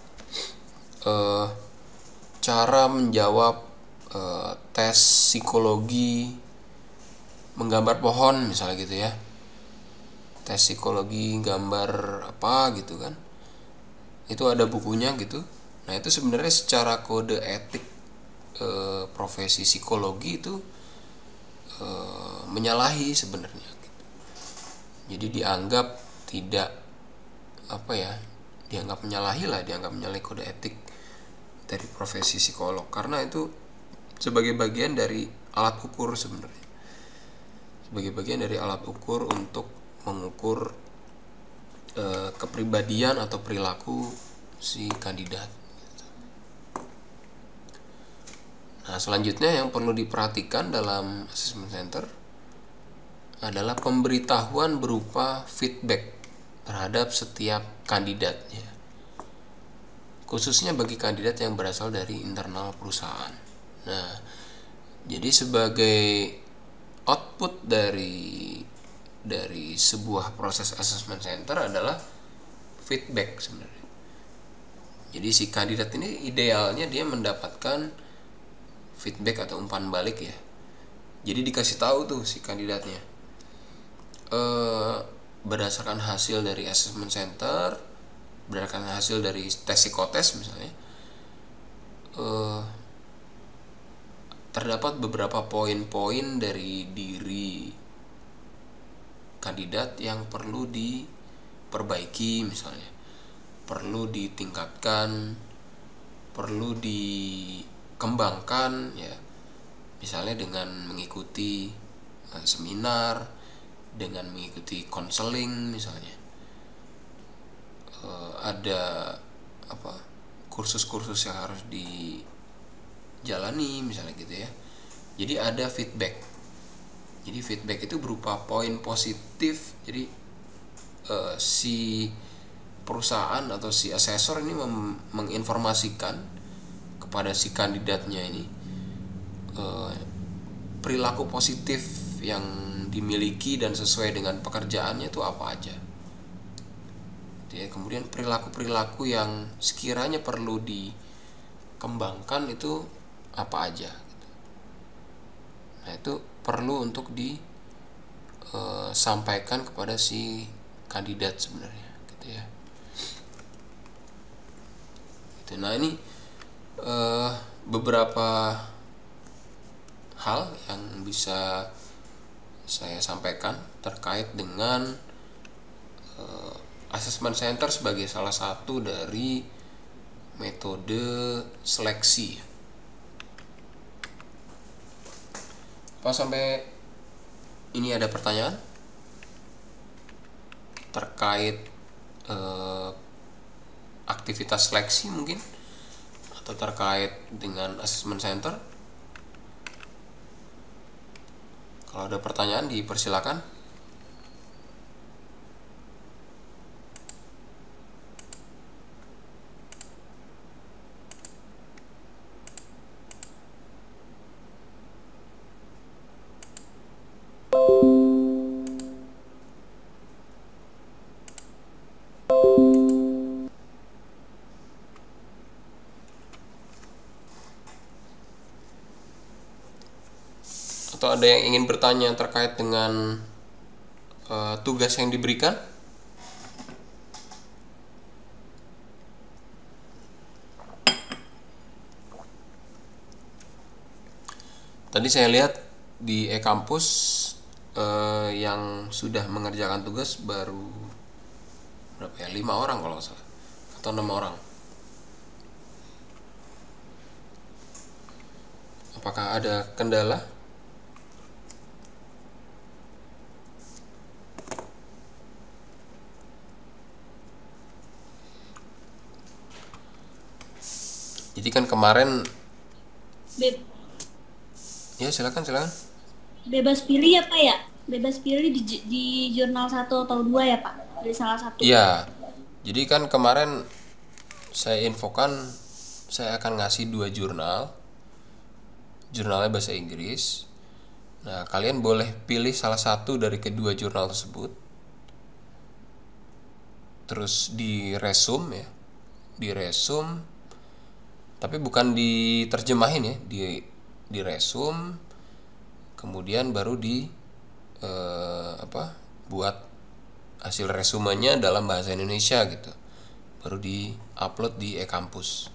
cara menjawab tes psikologi menggambar pohon misalnya gitu ya, tes psikologi gambar apa gitu kan, itu ada bukunya gitu. Nah itu sebenarnya secara kode etik profesi psikologi itu menyalahi sebenarnya gitu. Jadi dianggap tidak dianggap menyalahi kode etik dari profesi psikolog, karena itu sebagai bagian dari alat ukur sebenarnya, sebagai bagian dari alat ukur untuk mengukur kepribadian atau perilaku si kandidat. Nah selanjutnya yang perlu diperhatikan dalam assessment center adalah pemberitahuan berupa feedback terhadap setiap kandidatnya, khususnya bagi kandidat yang berasal dari internal perusahaan. Nah, jadi sebagai output dari sebuah proses assessment center adalah feedback sebenarnya. Jadi si kandidat ini idealnya dia mendapatkan feedback atau umpan balik ya. Jadi dikasih tahu tuh si kandidatnya, berdasarkan hasil dari assessment center, berdasarkan hasil dari tes psikotes misalnya, terdapat beberapa poin-poin dari diri kandidat yang perlu diperbaiki misalnya, perlu ditingkatkan, perlu dikembangkan ya, misalnya dengan mengikuti seminar, dengan mengikuti konseling misalnya, ada kursus-kursus yang harus dijalani misalnya gitu ya. Jadi ada feedback. Jadi feedback itu berupa poin positif. Jadi si perusahaan atau si asesor ini menginformasikan kepada si kandidatnya ini perilaku positif yang dimiliki dan sesuai dengan pekerjaannya itu apa aja. Ya, kemudian perilaku-perilaku yang sekiranya perlu dikembangkan itu apa aja. Nah itu perlu untuk disampaikan kepada si kandidat sebenarnya, gitu ya. Nah ini beberapa hal yang bisa saya sampaikan terkait dengan assessment center sebagai salah satu dari metode seleksi. Apa sampai ini ada pertanyaan terkait aktivitas seleksi mungkin, atau terkait dengan assessment center? Kalau ada pertanyaan dipersilakan. Atau ada yang ingin bertanya terkait dengan tugas yang diberikan? Tadi saya lihat di e-kampus yang sudah mengerjakan tugas baru berapa ya? 5 orang kalau nggak salah, atau 6 orang. Apakah ada kendala? Jadi kan kemarin Ya, silakan. Bebas pilih ya Pak ya? Bebas pilih di jurnal satu atau dua ya Pak? Dari salah satu. Iya. Jadi kan kemarin saya infokan saya akan ngasih 2 jurnal. Jurnalnya bahasa Inggris. Nah, kalian boleh pilih salah satu dari kedua jurnal tersebut. Terus di resume ya. Di resume, tapi bukan diterjemahin ya, di resume, kemudian baru buat hasil resumenya dalam bahasa Indonesia gitu, baru di upload di e-kampus.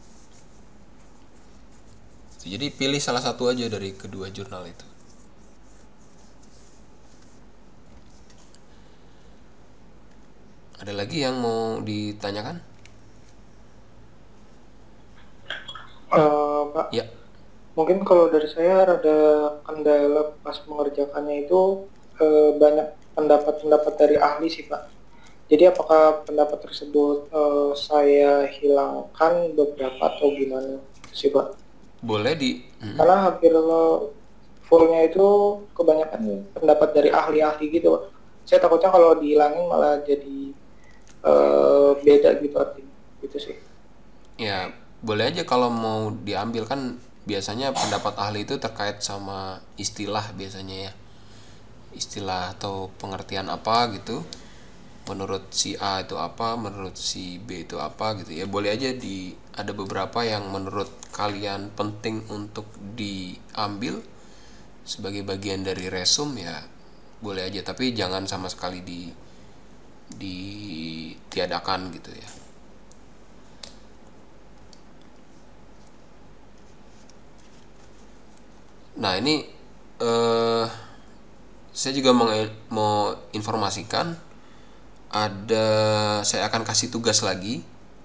Jadi pilih salah satu aja dari kedua jurnal itu. Ada lagi yang mau ditanyakan? Pak, Ya. mungkin kalau dari saya ada kendala pas mengerjakannya itu banyak pendapat-pendapat dari ahli sih Pak. Jadi apakah pendapat tersebut saya hilangkan beberapa atau gimana sih Pak? Boleh Karena hampir fullnya itu kebanyakan pendapat dari ahli-ahli gitu Pak. Saya takutnya kalau dihilangin malah jadi beda gitu artinya. Gitu sih. Ya, boleh aja kalau mau diambil, kan biasanya pendapat ahli itu terkait sama istilah biasanya ya. Istilah atau pengertian apa gitu. Menurut si A itu apa, menurut si B itu apa gitu ya. Boleh aja ada beberapa yang menurut kalian penting untuk diambil sebagai bagian dari resume ya. Boleh aja, tapi jangan sama sekali ditiadakan gitu ya. Nah, ini saya juga mau informasikan, saya akan kasih tugas lagi,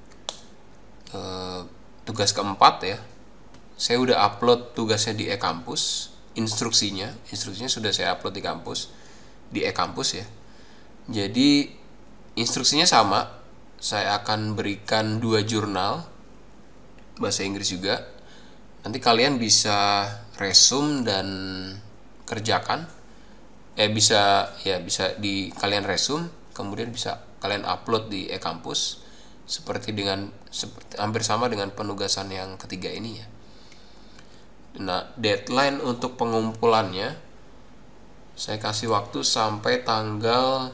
tugas keempat ya. Saya udah upload tugasnya di e-kampus, instruksinya sudah saya upload di e-kampus ya. Jadi instruksinya sama, saya akan berikan 2 jurnal bahasa Inggris juga. Nanti kalian bisa resume dan kerjakan. Bisa kalian resume, kemudian bisa kalian upload di e-kampus seperti hampir sama dengan penugasan yang ketiga ini ya. Nah, deadline untuk pengumpulannya saya kasih waktu sampai tanggal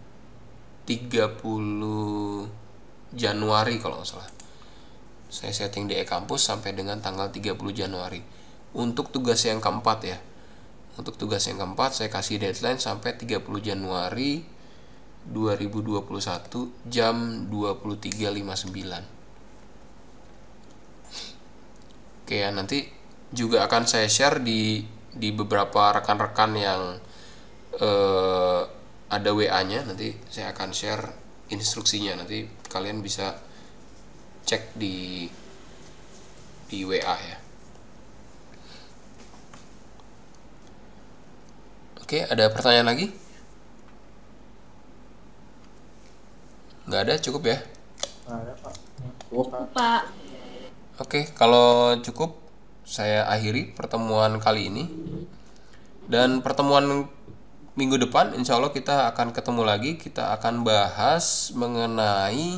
30 Januari kalau nggak salah. Saya setting di e-kampus sampai dengan tanggal 30 Januari. Untuk tugas yang keempat ya. Untuk tugas yang keempat saya kasih deadline sampai 30 Januari 2021 jam 23.59. Oke ya, nanti juga akan saya share di beberapa rekan-rekan yang ada WA-nya. Nanti saya akan share instruksinya. Nanti kalian bisa cek di WA ya. Oke, ada pertanyaan lagi? Nggak ada, cukup ya? Ada Pak. Cukup Pak. Pak. Oke, kalau cukup saya akhiri pertemuan kali ini. Dan pertemuan minggu depan insya Allah kita akan ketemu lagi. Kita akan bahas mengenai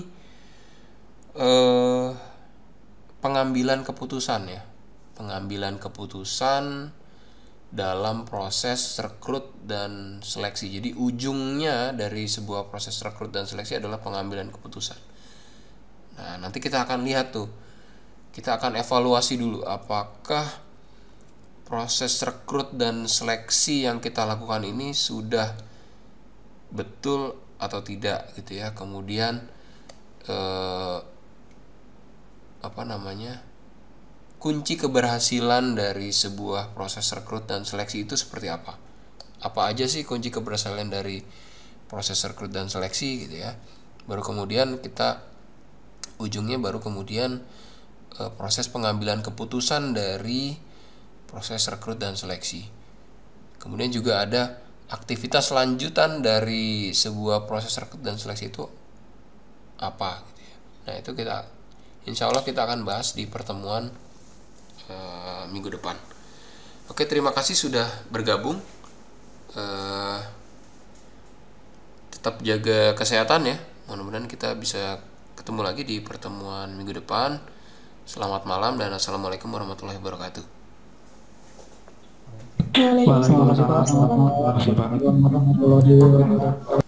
pengambilan keputusan ya. Pengambilan keputusan dalam proses rekrut dan seleksi. Jadi ujungnya dari sebuah proses rekrut dan seleksi adalah pengambilan keputusan. Nah, nanti kita akan lihat tuh. Kita akan evaluasi dulu apakah proses rekrut dan seleksi yang kita lakukan ini sudah betul atau tidak gitu ya. Kemudian kunci keberhasilan dari sebuah proses rekrut dan seleksi itu seperti apa? Apa aja sih kunci keberhasilan dari proses rekrut dan seleksi gitu ya. Ujungnya baru kemudian proses pengambilan keputusan dari proses rekrut dan seleksi. Kemudian juga ada aktivitas lanjutan dari sebuah proses rekrut dan seleksi itu apa gitu ya. Nah, itu insya Allah kita akan bahas di pertemuan minggu depan. Oke, terima kasih sudah bergabung. Tetap jaga kesehatan ya. Mudah-mudahan kita bisa ketemu lagi di pertemuan minggu depan. Selamat malam dan assalamualaikum warahmatullahi wabarakatuh. Waalaikumsalam warahmatullahi wabarakatuh.